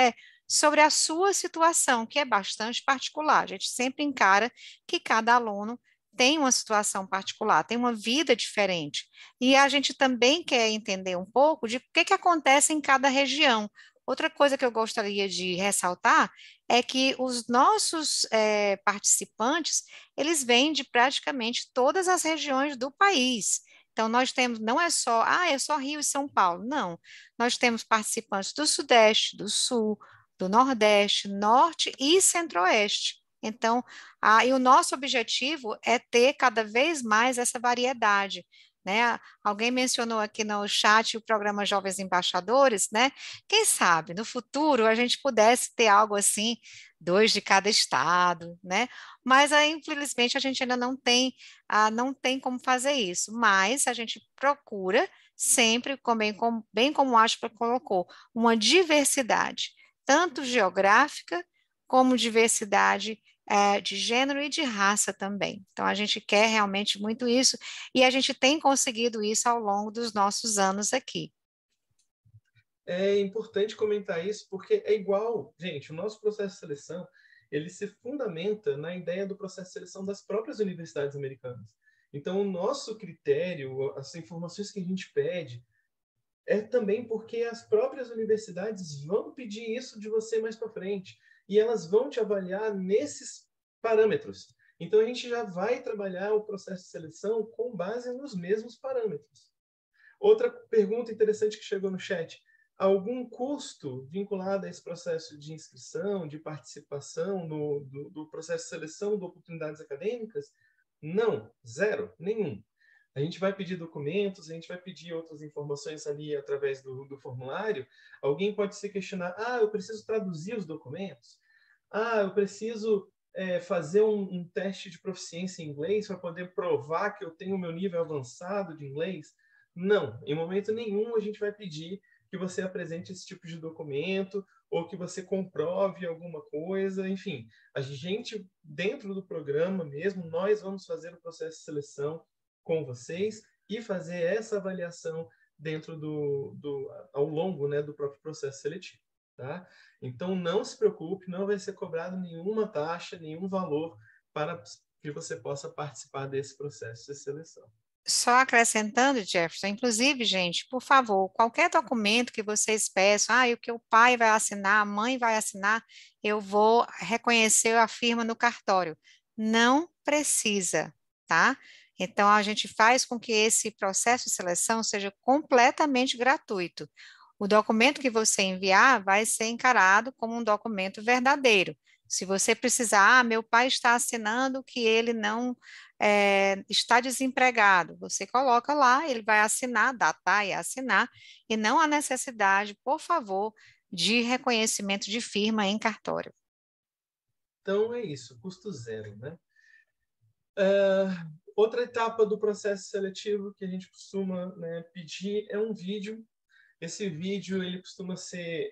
sobre a sua situação, que é bastante particular. A gente sempre encara que cada aluno tem uma situação particular, tem uma vida diferente. E a gente também quer entender um pouco de o que acontece em cada região. Outra coisa que eu gostaria de ressaltar é que os nossos participantes, eles vêm de praticamente todas as regiões do país. Então, nós temos, não é só, é só Rio e São Paulo, não. Nós temos participantes do Sudeste, do Sul, do Nordeste, Norte e Centro-Oeste. Então, e o nosso objetivo é ter cada vez mais essa variedade, né? Alguém mencionou aqui no chat o programa Jovens Embaixadores, né? Quem sabe no futuro a gente pudesse ter algo assim, 2 de cada estado, né? Mas aí, infelizmente, a gente ainda não tem como fazer isso. Mas a gente procura sempre, bem como o Ashpa colocou, uma diversidade, tanto geográfica como diversidade de gênero e de raça também. Então, a gente quer realmente muito isso e a gente tem conseguido isso ao longo dos nossos anos aqui. É importante comentar isso porque é igual, gente, o nosso processo de seleção, ele se fundamenta na ideia do processo de seleção das próprias universidades americanas. Então, o nosso critério, as informações que a gente pede, é também porque as próprias universidades vão pedir isso de você mais para frente. E elas vão te avaliar nesses parâmetros. Então, a gente já vai trabalhar o processo de seleção com base nos mesmos parâmetros. Outra pergunta interessante que chegou no chat. Algum custo vinculado a esse processo de inscrição, de participação do processo de seleção de oportunidades acadêmicas? Não, zero, nenhum. A gente vai pedir documentos, a gente vai pedir outras informações ali através do formulário. Alguém pode se questionar, eu preciso traduzir os documentos? Eu preciso fazer um teste de proficiência em inglês para poder provar que eu tenho o meu nível avançado de inglês? Não, em momento nenhum a gente vai pedir que você apresente esse tipo de documento ou que você comprove alguma coisa, enfim. A gente, dentro do programa mesmo, nós vamos fazer o processo de seleção com vocês e fazer essa avaliação dentro ao longo, né, do próprio processo seletivo. Tá? Então, não se preocupe, não vai ser cobrado nenhuma taxa, nenhum valor para que você possa participar desse processo de seleção. Só acrescentando, Jefferson, inclusive, gente, por favor, qualquer documento que vocês peçam, o que o pai vai assinar, a mãe vai assinar, eu vou reconhecer a firma no cartório. Não precisa, tá? Então, a gente faz com que esse processo de seleção seja completamente gratuito. O documento que você enviar vai ser encarado como um documento verdadeiro. Se você precisar, meu pai está assinando que ele não está desempregado, você coloca lá, ele vai assinar, datar e assinar, e não há necessidade, por favor, de reconhecimento de firma em cartório. Então é isso, custo zero, né? Outra etapa do processo seletivo que a gente costuma, né, pedir é um vídeo. Esse vídeo ele costuma ser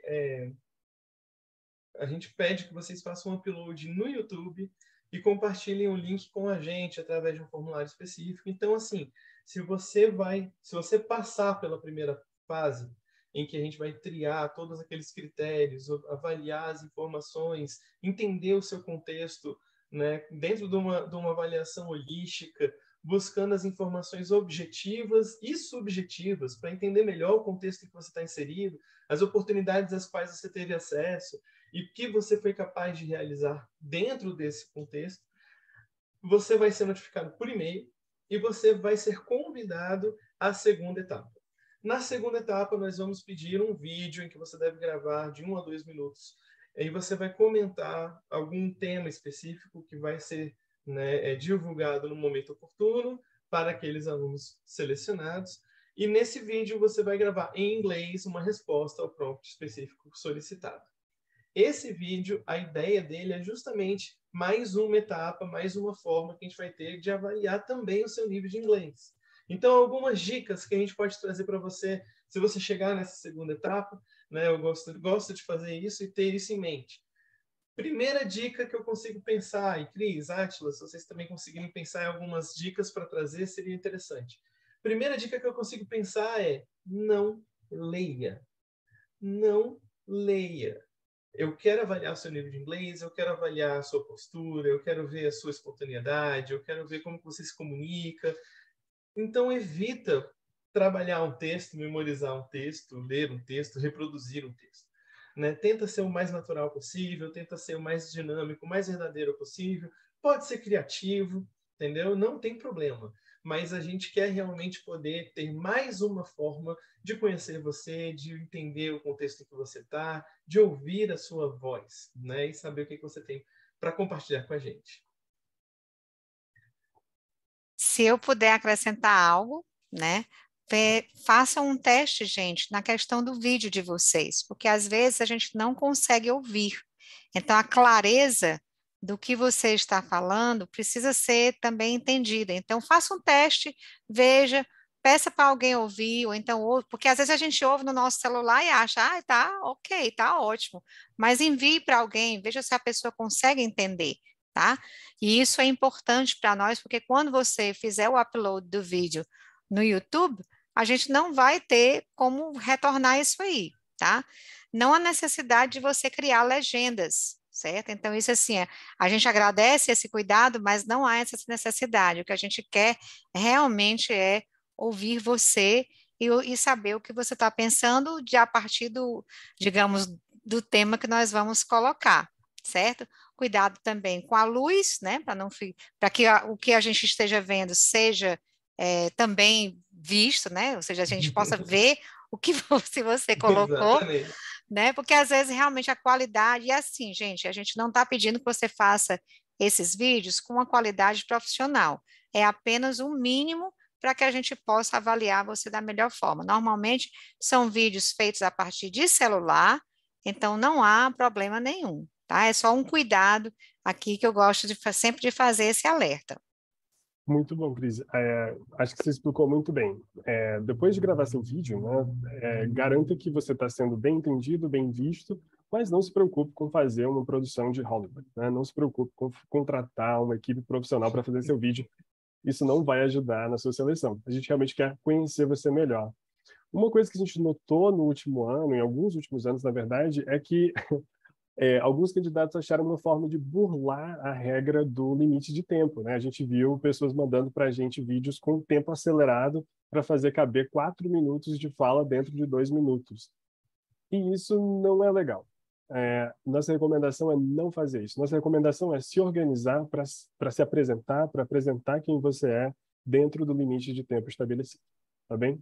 a gente pede que vocês façam um upload no YouTube e compartilhem o link com a gente através de um formulário específico. Então, assim, se você passar pela primeira fase, em que a gente vai triar todos aqueles critérios, avaliar as informações, entender o seu contexto, né, dentro de uma avaliação holística, buscando as informações objetivas e subjetivas para entender melhor o contexto em que você está inserido, as oportunidades às quais você teve acesso, e o que você foi capaz de realizar dentro desse contexto, você vai ser notificado por e-mail e você vai ser convidado à segunda etapa. Na segunda etapa, nós vamos pedir um vídeo em que você deve gravar de 1 a 2 minutos. E você vai comentar algum tema específico que vai ser, né, divulgado no momento oportuno para aqueles alunos selecionados. E nesse vídeo você vai gravar em inglês uma resposta ao prompt específico solicitado. Esse vídeo, a ideia dele é justamente mais uma etapa, mais uma forma que a gente vai ter de avaliar também o seu nível de inglês. Então, algumas dicas que a gente pode trazer para você, se você chegar nessa segunda etapa, né, eu gosto de fazer isso e ter isso em mente. Primeira dica que eu consigo pensar, e Cris, Átila, se vocês também conseguirem pensar em algumas dicas para trazer, seria interessante. Primeira dica que eu consigo pensar é: não leia. Não leia. eu quero avaliar o seu nível de inglês, eu quero avaliar a sua postura, eu quero ver a sua espontaneidade, eu quero ver como você se comunica. Então, evita trabalhar um texto, memorizar um texto, ler um texto, reproduzir um texto. Né? Tenta ser o mais natural possível, tenta ser o mais dinâmico, o mais verdadeiro possível. Pode ser criativo, entendeu? Não tem problema. Mas a gente quer realmente poder ter mais uma forma de conhecer você, de entender o contexto em que você está, de ouvir a sua voz, né? E saber o que você tem para compartilhar com a gente. Se eu puder acrescentar algo, né? Façam um teste, gente, na questão do vídeo de vocês, porque às vezes a gente não consegue ouvir. Então, a clareza do que você está falando precisa ser também entendida. Então, faça um teste, veja, peça para alguém ouvir, ou então ouve, porque às vezes a gente ouve no nosso celular e acha, ah, tá, ok, tá ótimo. Mas envie para alguém, veja se a pessoa consegue entender, tá? E isso é importante para nós, porque quando você fizer o upload do vídeo no YouTube, a gente não vai ter como retornar isso aí, tá? Não há necessidade de você criar legendas, certo? Então, isso assim, a gente agradece esse cuidado, mas não há essa necessidade. O que a gente quer realmente é ouvir você e saber o que você está pensando a partir do, digamos, do tema que nós vamos colocar, certo? Cuidado também com a luz, né? Para que o que a gente esteja vendo seja também visto, né? Ou seja, a gente possa ver o que se você colocou, Exatamente. né? Porque às vezes realmente a qualidade, e assim, gente, a gente não está pedindo que você faça esses vídeos com uma qualidade profissional. É apenas um mínimo para que a gente possa avaliar você da melhor forma. Normalmente são vídeos feitos a partir de celular, então não há problema nenhum, tá? É só um cuidado aqui que eu gosto sempre de fazer esse alerta. Muito bom, Cris. Acho que você explicou muito bem. Depois de gravar seu vídeo, né, garanta que você está sendo bem entendido, bem visto, mas não se preocupe com fazer uma produção de Hollywood, né? Não se preocupe com contratar uma equipe profissional para fazer seu vídeo. Isso não vai ajudar na sua seleção. A gente realmente quer conhecer você melhor. Uma coisa que a gente notou no último ano, em alguns últimos anos, na verdade, é que alguns candidatos acharam uma forma de burlar a regra do limite de tempo, né? A gente viu pessoas mandando para a gente vídeos com tempo acelerado para fazer caber 4 minutos de fala dentro de 2 minutos. E isso não é legal. Nossa recomendação é não fazer isso. Nossa recomendação é se organizar para se apresentar, para apresentar quem você é dentro do limite de tempo estabelecido. Tá bem?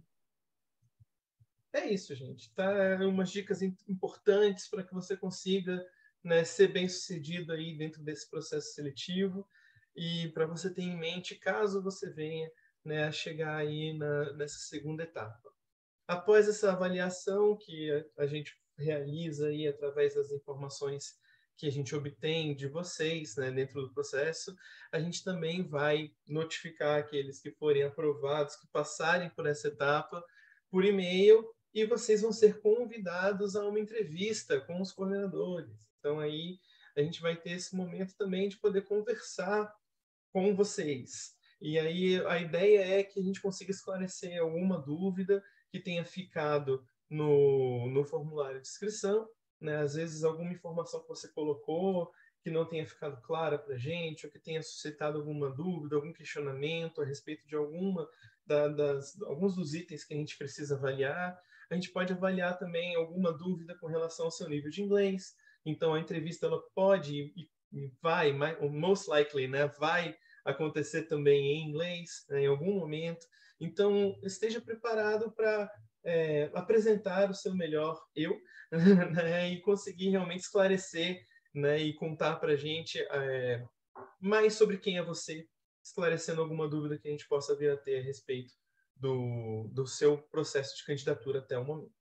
É isso, gente. Tá umas dicas importantes para que você consiga, né, ser bem-sucedido aí dentro desse processo seletivo e para você ter em mente caso você venha, né, a chegar aí nessa segunda etapa. Após essa avaliação que a gente realiza aí através das informações que a gente obtém de vocês, né, dentro do processo, a gente também vai notificar aqueles que forem aprovados, que passarem por essa etapa, por e-mail, e vocês vão ser convidados a uma entrevista com os coordenadores. Então, aí a gente vai ter esse momento também de poder conversar com vocês. E aí a ideia é que a gente consiga esclarecer alguma dúvida que tenha ficado no formulário de inscrição, né? Às vezes alguma informação que você colocou que não tenha ficado clara para a gente, ou que tenha suscitado alguma dúvida, algum questionamento a respeito de alguns dos itens que a gente precisa avaliar. A gente pode avaliar também alguma dúvida com relação ao seu nível de inglês. Então, a entrevista ela pode e vai, most likely, né, vai acontecer também em inglês, né, em algum momento. Então, esteja preparado para apresentar o seu melhor eu, né, e conseguir realmente esclarecer, né, e contar para a gente mais sobre quem é você, esclarecendo alguma dúvida que a gente possa vir a ter a respeito do seu processo de candidatura até o momento.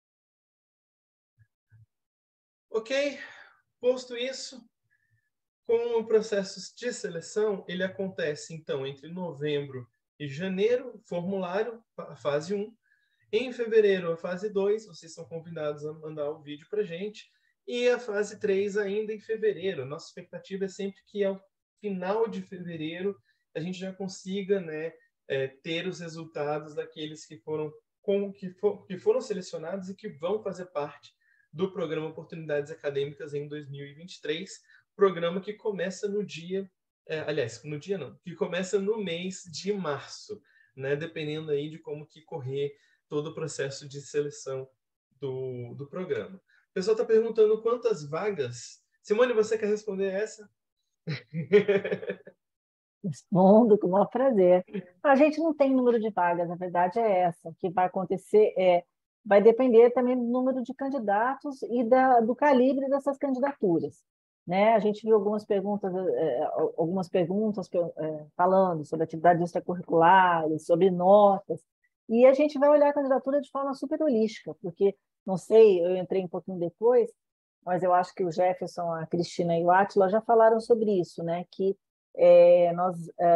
Ok? Posto isso, com o processo de seleção, ele acontece, então, entre novembro e janeiro, formulário, a fase 1. Em fevereiro, a fase 2, vocês são convidados a mandar o vídeo para a gente. E a fase 3 ainda em fevereiro. Nossa expectativa é sempre que ao final de fevereiro a gente já consiga, né, ter os resultados daqueles que foram selecionados e que vão fazer parte do programa Oportunidades Acadêmicas em 2023, programa que começa no dia, no dia não, que começa no mês de março, né, dependendo aí de como que correr todo o processo de seleção do programa. O pessoal está perguntando quantas vagas. Simone, você quer responder essa? Respondo com o maior prazer. A gente não tem número de vagas, a verdade é essa. O que vai acontecer vai depender também do número de candidatos e do calibre dessas candidaturas. Né? A gente viu algumas perguntas falando sobre atividades extracurriculares, sobre notas, e a gente vai olhar a candidatura de forma super holística, porque, não sei, eu entrei um pouquinho depois, mas eu acho que o Jefferson, a Cristina e o Átila já falaram sobre isso, né? Que nós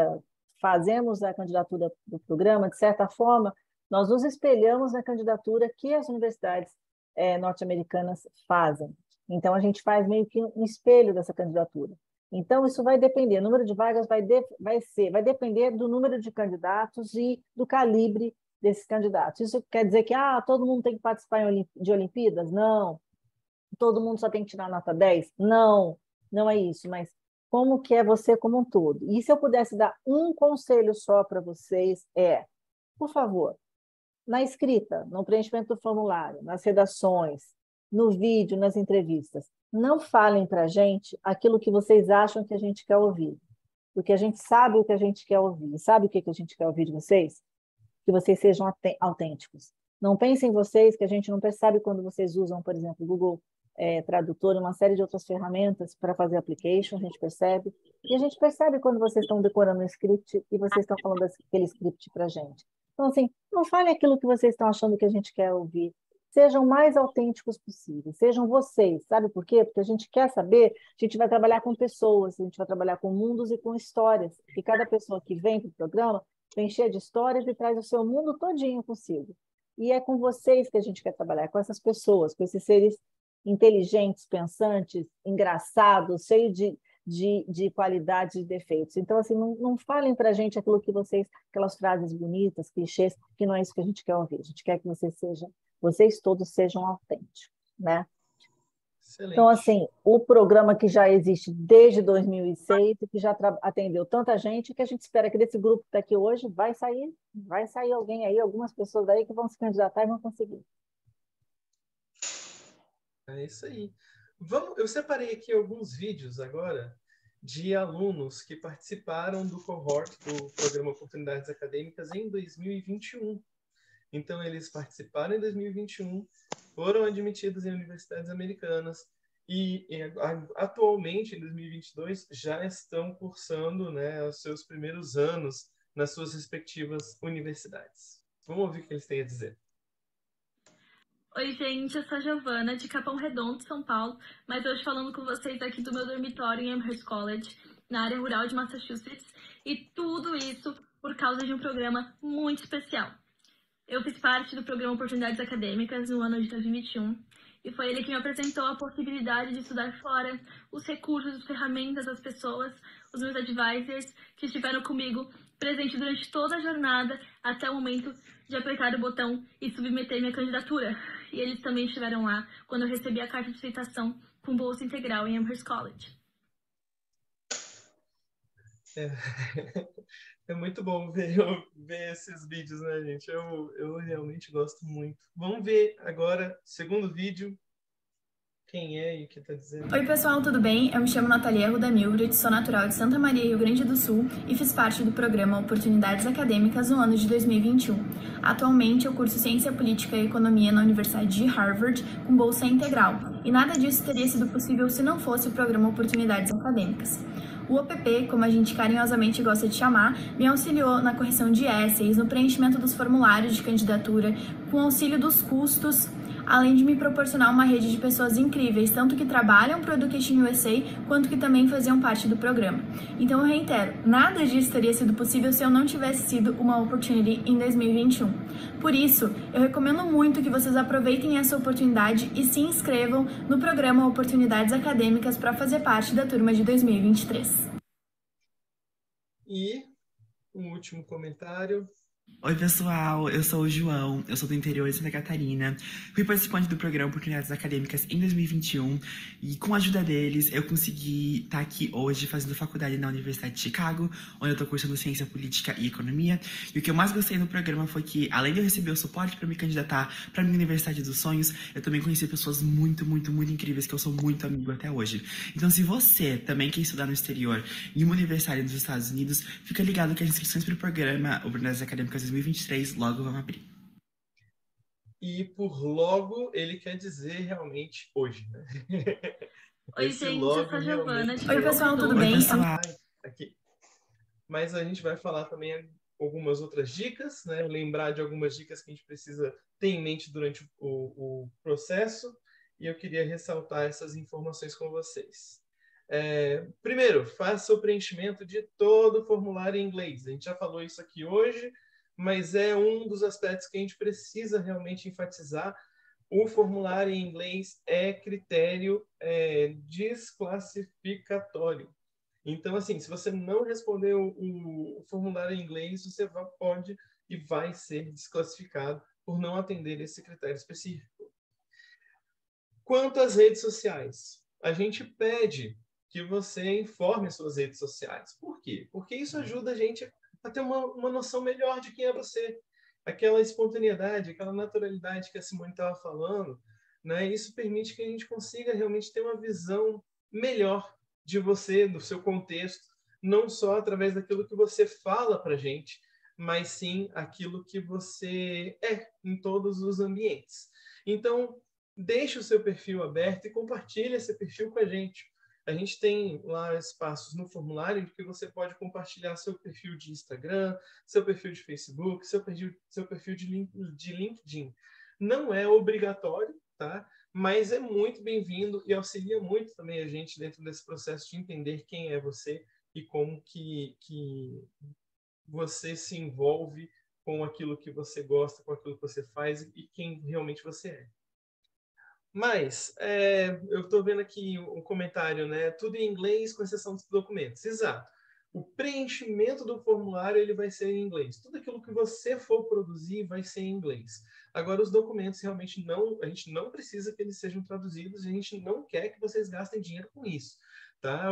fazemos a candidatura do programa, de certa forma, nós nos espelhamos na candidatura que as universidades norte-americanas fazem. Então, a gente faz meio que um espelho dessa candidatura. Então, isso vai depender, o número de vagas vai depender do número de candidatos e do calibre desses candidatos. Isso quer dizer que todo mundo tem que participar de Olimpíadas? Não. Todo mundo só tem que tirar nota 10? Não, não é isso, mas como que é você como um todo. E se eu pudesse dar um conselho só para vocês por favor, na escrita, no preenchimento do formulário, nas redações, no vídeo, nas entrevistas, não falem para a gente aquilo que vocês acham que a gente quer ouvir, porque a gente sabe o que a gente quer ouvir. Sabe o que a gente quer ouvir de vocês? Que vocês sejam autênticos. Não pensem em vocês que a gente não percebe quando vocês usam, por exemplo, o Google Tradutor, uma série de outras ferramentas para fazer application, a gente percebe. E a gente percebe quando vocês estão decorando um script e vocês estão falando aquele script para a gente. Então, assim, não falem aquilo que vocês estão achando que a gente quer ouvir. Sejam mais autênticos possíveis. Sejam vocês. Sabe por quê? Porque a gente quer saber, a gente vai trabalhar com pessoas, a gente vai trabalhar com mundos e com histórias. E cada pessoa que vem para o programa vem cheia de histórias e traz o seu mundo todinho consigo. E é com vocês que a gente quer trabalhar, com essas pessoas, com esses seres inteligentes, pensantes, engraçados, cheios de qualidades e defeitos. Então, assim, não falem para a gente aquelas frases bonitas, clichês, que não é isso que a gente quer ouvir. A gente quer que vocês todos sejam autênticos, né? Excelente. Então, assim, o programa que já existe desde 2006 e que já atendeu tanta gente, que a gente espera que desse grupo que está aqui hoje vai sair alguém aí, algumas pessoas aí que vão se candidatar e vão conseguir. É isso aí. Eu separei aqui alguns vídeos agora de alunos que participaram do cohort do programa Oportunidades Acadêmicas em 2021. Então, eles participaram em 2021, foram admitidos em universidades americanas e atualmente, em 2022, já estão cursando, né, os seus primeiros anos nas suas respectivas universidades. Vamos ouvir o que eles têm a dizer. Oi, gente, eu sou a Giovana, de Capão Redondo, São Paulo, mas hoje falando com vocês aqui do meu dormitório em Amherst College, na área rural de Massachusetts, e tudo isso por causa de um programa muito especial. Eu fiz parte do programa Oportunidades Acadêmicas no ano de 2021, e foi ele que me apresentou a possibilidade de estudar fora, os recursos, as ferramentas, as pessoas, os meus advisors que estiveram comigo presente durante toda a jornada até o momento de apertar o botão e submeter minha candidatura. E eles também estiveram lá quando eu recebi a carta de aceitação com bolsa integral em Amherst College. É muito bom ver esses vídeos, né, gente? Eu realmente gosto muito. Vamos ver agora o segundo vídeo. Quem é e o que está dizendo? Oi, pessoal, tudo bem? Eu me chamo Natalia Ruda Mildred, sou natural de Santa Maria, Rio Grande do Sul, e fiz parte do programa Oportunidades Acadêmicas no ano de 2021. Atualmente, eu curso Ciência Política e Economia na Universidade de Harvard, com bolsa integral, e nada disso teria sido possível se não fosse o programa Oportunidades Acadêmicas. O OPP, como a gente carinhosamente gosta de chamar, me auxiliou na correção de essays, no preenchimento dos formulários de candidatura, com auxílio dos custos, além de me proporcionar uma rede de pessoas incríveis, tanto que trabalham para o Education USA, quanto que também faziam parte do programa. Então eu reitero, nada disso teria sido possível se eu não tivesse sido uma Opportunity em 2021. Por isso, eu recomendo muito que vocês aproveitem essa oportunidade e se inscrevam no programa Oportunidades Acadêmicas para fazer parte da turma de 2023. E um último comentário Oi, pessoal, eu sou o João, eu sou do interior de Santa Catarina, fui participante do programa Oportunidades Acadêmicas em 2021 e com a ajuda deles eu consegui estar aqui hoje fazendo faculdade na Universidade de Chicago, onde eu estou cursando Ciência Política e Economia, e o que eu mais gostei no programa foi que, além de eu receber o suporte para me candidatar para a minha Universidade dos Sonhos, eu também conheci pessoas muito, muito, muito incríveis que eu sou muito amigo até hoje. Então, se você também quer estudar no exterior em uma universidade nos Estados Unidos, fica ligado que as inscrições para o programa Oportunidades Acadêmicas 2023 logo vão abrir. E por logo, ele quer dizer realmente hoje, né? Oi, Esse gente, logo eu sou a Giovana. realmente... Oi, pessoal, tudo Oi, bem? pessoal. Aqui. Mas a gente vai falar também algumas outras dicas, né? Lembrar de algumas dicas que a gente precisa ter em mente durante o processo. E eu queria ressaltar essas informações com vocês. Primeiro, faça o preenchimento de todo o formulário em inglês. A gente já falou isso aqui hoje, mas é um dos aspectos que a gente precisa realmente enfatizar. O formulário em inglês é critério desclassificatório. Então, assim, se você não responder o formulário em inglês, você pode e vai ser desclassificado por não atender esse critério específico. Quanto às redes sociais, a gente pede que você informe suas redes sociais. Por quê? Porque isso ajuda a gente a ter uma noção melhor de quem é você. Aquela espontaneidade, aquela naturalidade que a Simone estava falando, né? Isso permite que a gente consiga realmente ter uma visão melhor de você, do seu contexto, não só através daquilo que você fala para a gente, mas sim aquilo que você é em todos os ambientes. Então, deixe o seu perfil aberto e compartilhe esse perfil com a gente. A gente tem lá espaços no formulário que você pode compartilhar seu perfil de Instagram, seu perfil de Facebook, seu perfil de LinkedIn. Não é obrigatório, tá? Mas é muito bem-vindo e auxilia muito também a gente dentro desse processo de entender quem é você e como que você se envolve com aquilo que você gosta, com aquilo que você faz e quem realmente você é. Mas, eu estou vendo aqui um comentário, né? Tudo em inglês, com exceção dos documentos. Exato. O preenchimento do formulário ele vai ser em inglês. Tudo aquilo que você for produzir vai ser em inglês. Agora, os documentos realmente a gente não precisa que eles sejam traduzidos, a gente não quer que vocês gastem dinheiro com isso. Tá?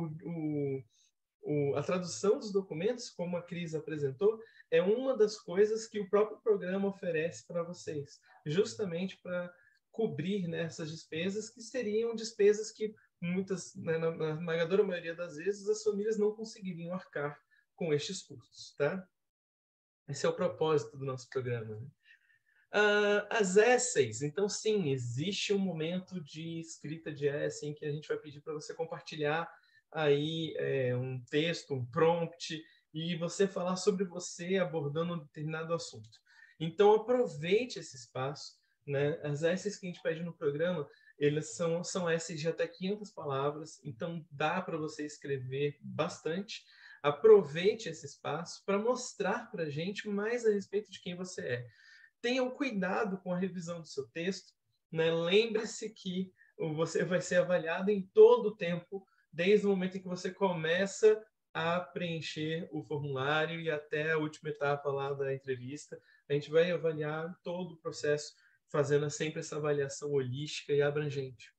A tradução dos documentos, como a Cris apresentou, é uma das coisas que o próprio programa oferece para vocês, justamente para cobrir, né, essas despesas, que seriam despesas que muitas, né, na esmagadora maioria das vezes, as famílias não conseguiriam arcar com estes custos, tá? Esse é o propósito do nosso programa, né? As essays, então sim, existe um momento de escrita de essay em que a gente vai pedir para você compartilhar aí um texto, um prompt, e você falar sobre você abordando um determinado assunto. Então aproveite esse espaço, né? As essays que a gente pede no programa, eles são essays de até 500 palavras, então dá para você escrever bastante. Aproveite esse espaço para mostrar para a gente mais a respeito de quem você é. Tenham cuidado com a revisão do seu texto, né? Lembre-se que você vai ser avaliado em todo o tempo, desde o momento em que você começa a preencher o formulário e até a última etapa lá da entrevista. A gente vai avaliar todo o processo, fazendo sempre essa avaliação holística e abrangente.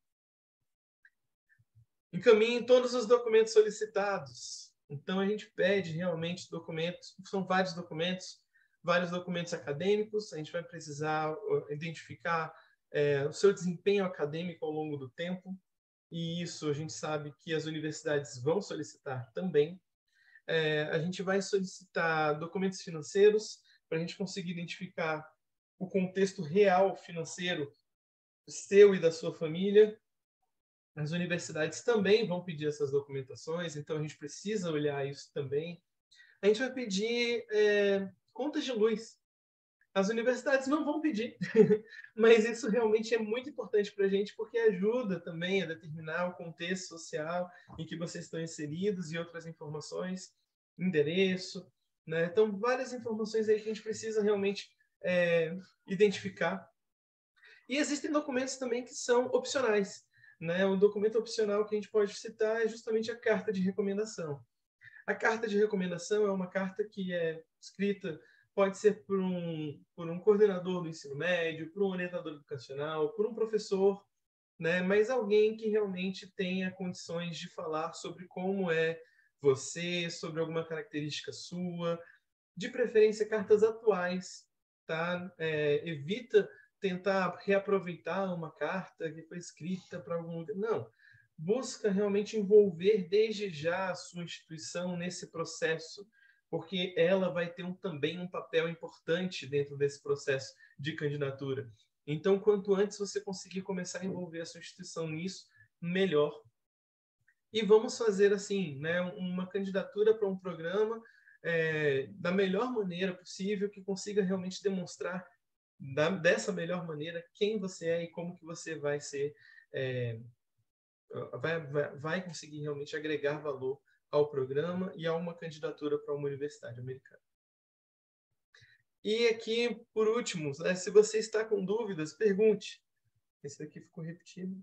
Encaminhe todos os documentos solicitados. Então, a gente pede realmente documentos, são vários documentos acadêmicos, a gente vai precisar identificar o seu desempenho acadêmico ao longo do tempo, e isso a gente sabe que as universidades vão solicitar também. A gente vai solicitar documentos financeiros para a gente conseguir identificar o contexto real financeiro seu e da sua família. As universidades também vão pedir essas documentações, então a gente precisa olhar isso também. A gente vai pedir contas de luz. As universidades não vão pedir, mas isso realmente é muito importante para a gente, porque ajuda também a determinar o contexto social em que vocês estão inseridos e outras informações, endereço, né? Então, várias informações aí que a gente precisa realmente identificar. E existem documentos também que são opcionais, né? O documento opcional que a gente pode citar é justamente a carta de recomendação. A carta de recomendação é uma carta que é escrita pode ser por um coordenador do ensino médio, por um orientador educacional, por um professor, né? Mas alguém que realmente tenha condições de falar sobre como é você, sobre alguma característica sua, de preferência cartas atuais, tá? Evita tentar reaproveitar uma carta que foi escrita para algum lugar. Não. Busca realmente envolver desde já a sua instituição nesse processo, porque ela vai ter também um papel importante dentro desse processo de candidatura. Então, quanto antes você conseguir começar a envolver a sua instituição nisso, melhor. E vamos fazer assim, né, uma candidatura para um programa da melhor maneira possível, que consiga realmente demonstrar dessa melhor maneira quem você é e como que você vai ser, vai conseguir realmente agregar valor ao programa e a uma candidatura para uma universidade americana. E aqui, por último, né, se você está com dúvidas, pergunte. Esse daqui ficou repetido.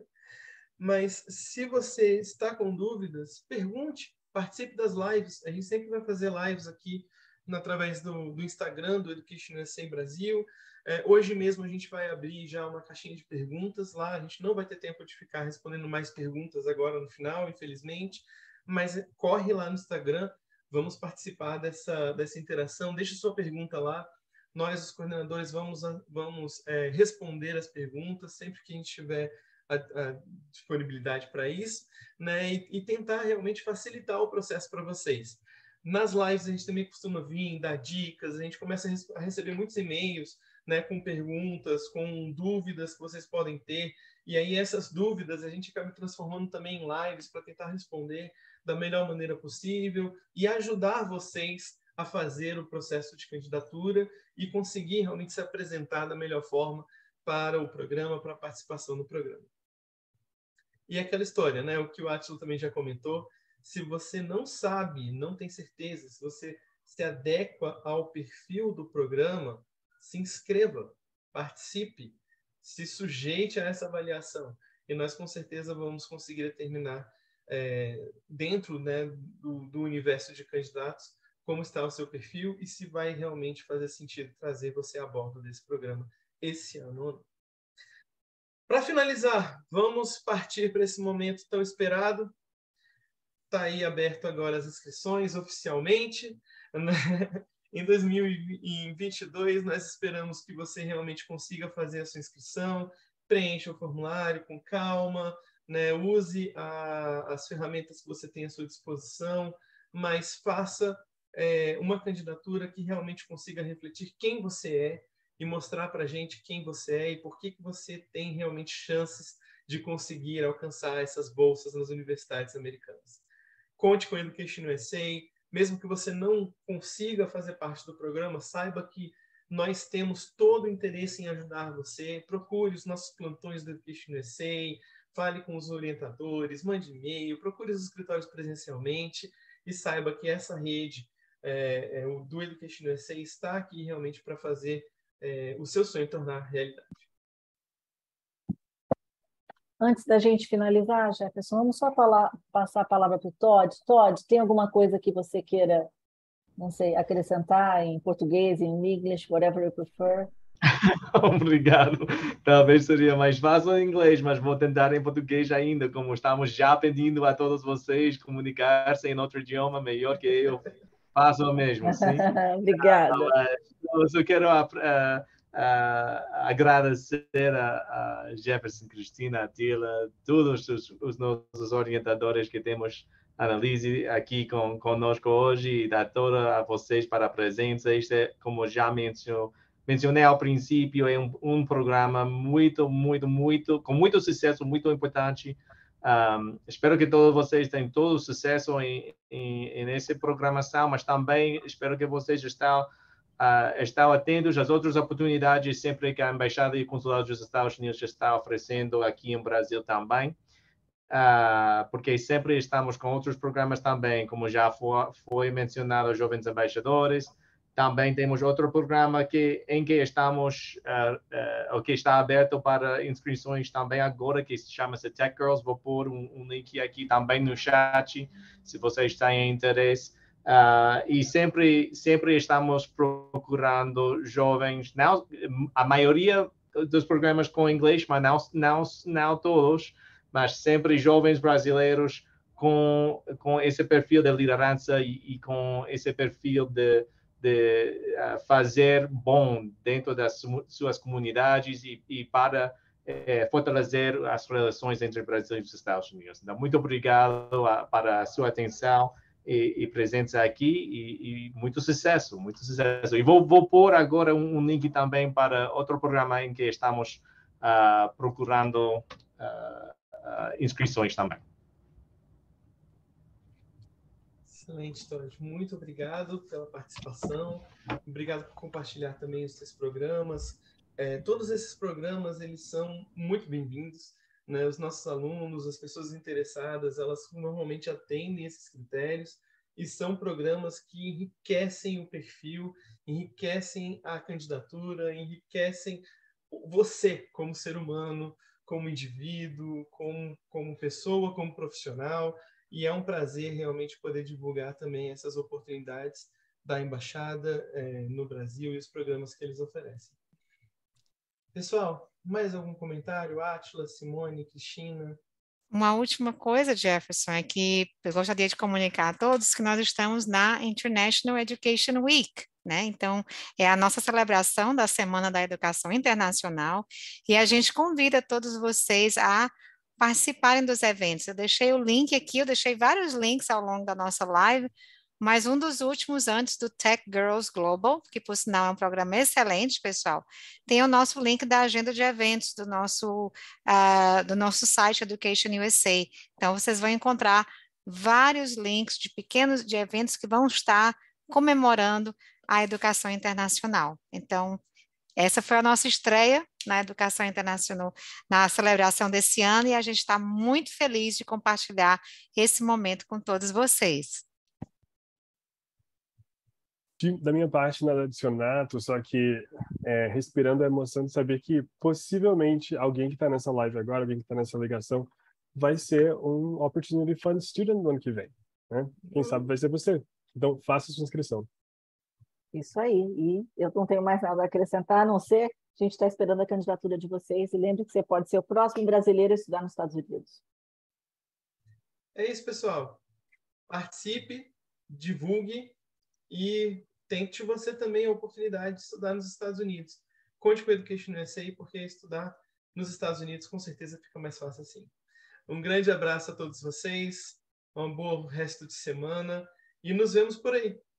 Mas se você está com dúvidas, pergunte, participe das lives. A gente sempre vai fazer lives aqui através do Instagram, do Education USA Brasil. Hoje mesmo a gente vai abrir já uma caixinha de perguntas lá. A gente não vai ter tempo de ficar respondendo mais perguntas agora no final, infelizmente. Mas corre lá no Instagram, vamos participar dessa interação. Deixe sua pergunta lá. Nós, os coordenadores, vamos responder as perguntas sempre que a gente tiver a disponibilidade para isso, né? E tentar realmente facilitar o processo para vocês. Nas lives a gente também costuma vir, dar dicas, a gente começa a receber muitos e-mails, né, com perguntas, com dúvidas que vocês podem ter, e aí essas dúvidas a gente acaba transformando também em lives para tentar responder da melhor maneira possível e ajudar vocês a fazer o processo de candidatura e conseguir realmente se apresentar da melhor forma para o programa, para a participação no programa. E aquela história, né? O que o Átila também já comentou, se você não sabe, não tem certeza, se você se adequa ao perfil do programa, se inscreva, participe, se sujeite a essa avaliação. E nós, com certeza, vamos conseguir determinar, dentro, né, do universo de candidatos, como está o seu perfil e se vai realmente fazer sentido trazer você a bordo desse programa esse ano ou não. Para finalizar, vamos partir para esse momento tão esperado. Está aí aberto agora as inscrições oficialmente. Em 2022, nós esperamos que você realmente consiga fazer a sua inscrição, preencha o formulário com calma, né? Use as ferramentas que você tem à sua disposição, mas faça uma candidatura que realmente consiga refletir quem você é e mostrar para a gente quem você é e por que você tem realmente chances de conseguir alcançar essas bolsas nas universidades americanas. Conte com a Education USA, mesmo que você não consiga fazer parte do programa, saiba que nós temos todo o interesse em ajudar você. Procure os nossos plantões do Education USA, fale com os orientadores, mande e-mail, procure os escritórios presencialmente e saiba que essa rede do Education USA está aqui realmente para fazer o seu sonho tornar realidade. Antes da gente finalizar, Jefferson, vamos só passar a palavra para o Todd. Todd, tem alguma coisa que você queira, não sei, acrescentar em português, em English, whatever you prefer? Obrigado. Talvez seria mais fácil em inglês, mas vou tentar em português ainda, como estamos já pedindo a todos vocês comunicar-se em outro idioma melhor que eu. Faço o mesmo, sim. Obrigada. Eu só quero agradecer a Jefferson, Cristina, Atila, todos os nossos orientadores que temos Annalise aqui conosco hoje e dar toda a vocês para a presença. Este é, como já mencionei ao princípio, é um programa muito, com muito sucesso, muito importante. Espero que todos vocês tenham todo o sucesso nessa programação, mas também espero que vocês estão atentos às outras oportunidades sempre que a Embaixada e Consulado dos Estados Unidos está oferecendo aqui no Brasil também, porque sempre estamos com outros programas também, como já foi mencionado, Jovens Embaixadores. Também temos outro programa em que estamos, que está aberto para inscrições também agora, que se chama-se Tech Girls. Vou pôr um link aqui também no chat, se vocês têm interesse. E sempre estamos procurando jovens, não, a maioria dos programas com inglês, mas não todos, mas sempre jovens brasileiros com esse perfil de liderança e com esse perfil de fazer bom dentro das suas comunidades e para fortalecer as relações entre o Brasil e os Estados Unidos. Então, muito obrigado para a sua atenção e presença aqui e muito sucesso, muito sucesso. E vou pôr agora um link também para outro programa em que estamos procurando inscrições também. Excelente, Todd. Muito obrigado pela participação. Obrigado por compartilhar também os seus programas. Todos esses programas, eles são muito bem-vindos, né? Os nossos alunos, as pessoas interessadas, elas normalmente atendem esses critérios e são programas que enriquecem o perfil, enriquecem a candidatura, enriquecem você como ser humano, como indivíduo, como pessoa, como profissional. E é um prazer realmente poder divulgar também essas oportunidades da Embaixada no Brasil e os programas que eles oferecem. Pessoal, mais algum comentário? Átila, Simone, Cristina? Uma última coisa, Jefferson, é que eu gostaria de comunicar a todos que nós estamos na International Education Week, né? Então, é a nossa celebração da Semana da Educação Internacional e a gente convida todos vocês a participarem dos eventos. Eu deixei o link aqui, eu deixei vários links ao longo da nossa live, mas um dos últimos antes do Tech Girls Global, que por sinal é um programa excelente, pessoal, tem o nosso link da agenda de eventos do nosso site Education USA. Então, vocês vão encontrar vários links de eventos que vão estar comemorando a educação internacional. Então, essa foi a nossa estreia na educação internacional, na celebração desse ano, e a gente está muito feliz de compartilhar esse momento com todos vocês. Da minha parte, nada a adicionar, tô só que respirando a emoção de saber que possivelmente alguém que está nessa live agora, alguém que está nessa ligação, vai ser um Opportunity Fund Student no ano que vem, né? Quem sabe vai ser você. Então, faça sua inscrição. Isso aí. E eu não tenho mais nada a acrescentar, a não ser a gente está esperando a candidatura de vocês. E lembre que você pode ser o próximo brasileiro a estudar nos Estados Unidos. É isso, pessoal. Participe, divulgue e tente você também a oportunidade de estudar nos Estados Unidos. Conte com o Education USA, porque estudar nos Estados Unidos com certeza fica mais fácil assim. Um grande abraço a todos vocês, um bom resto de semana e nos vemos por aí.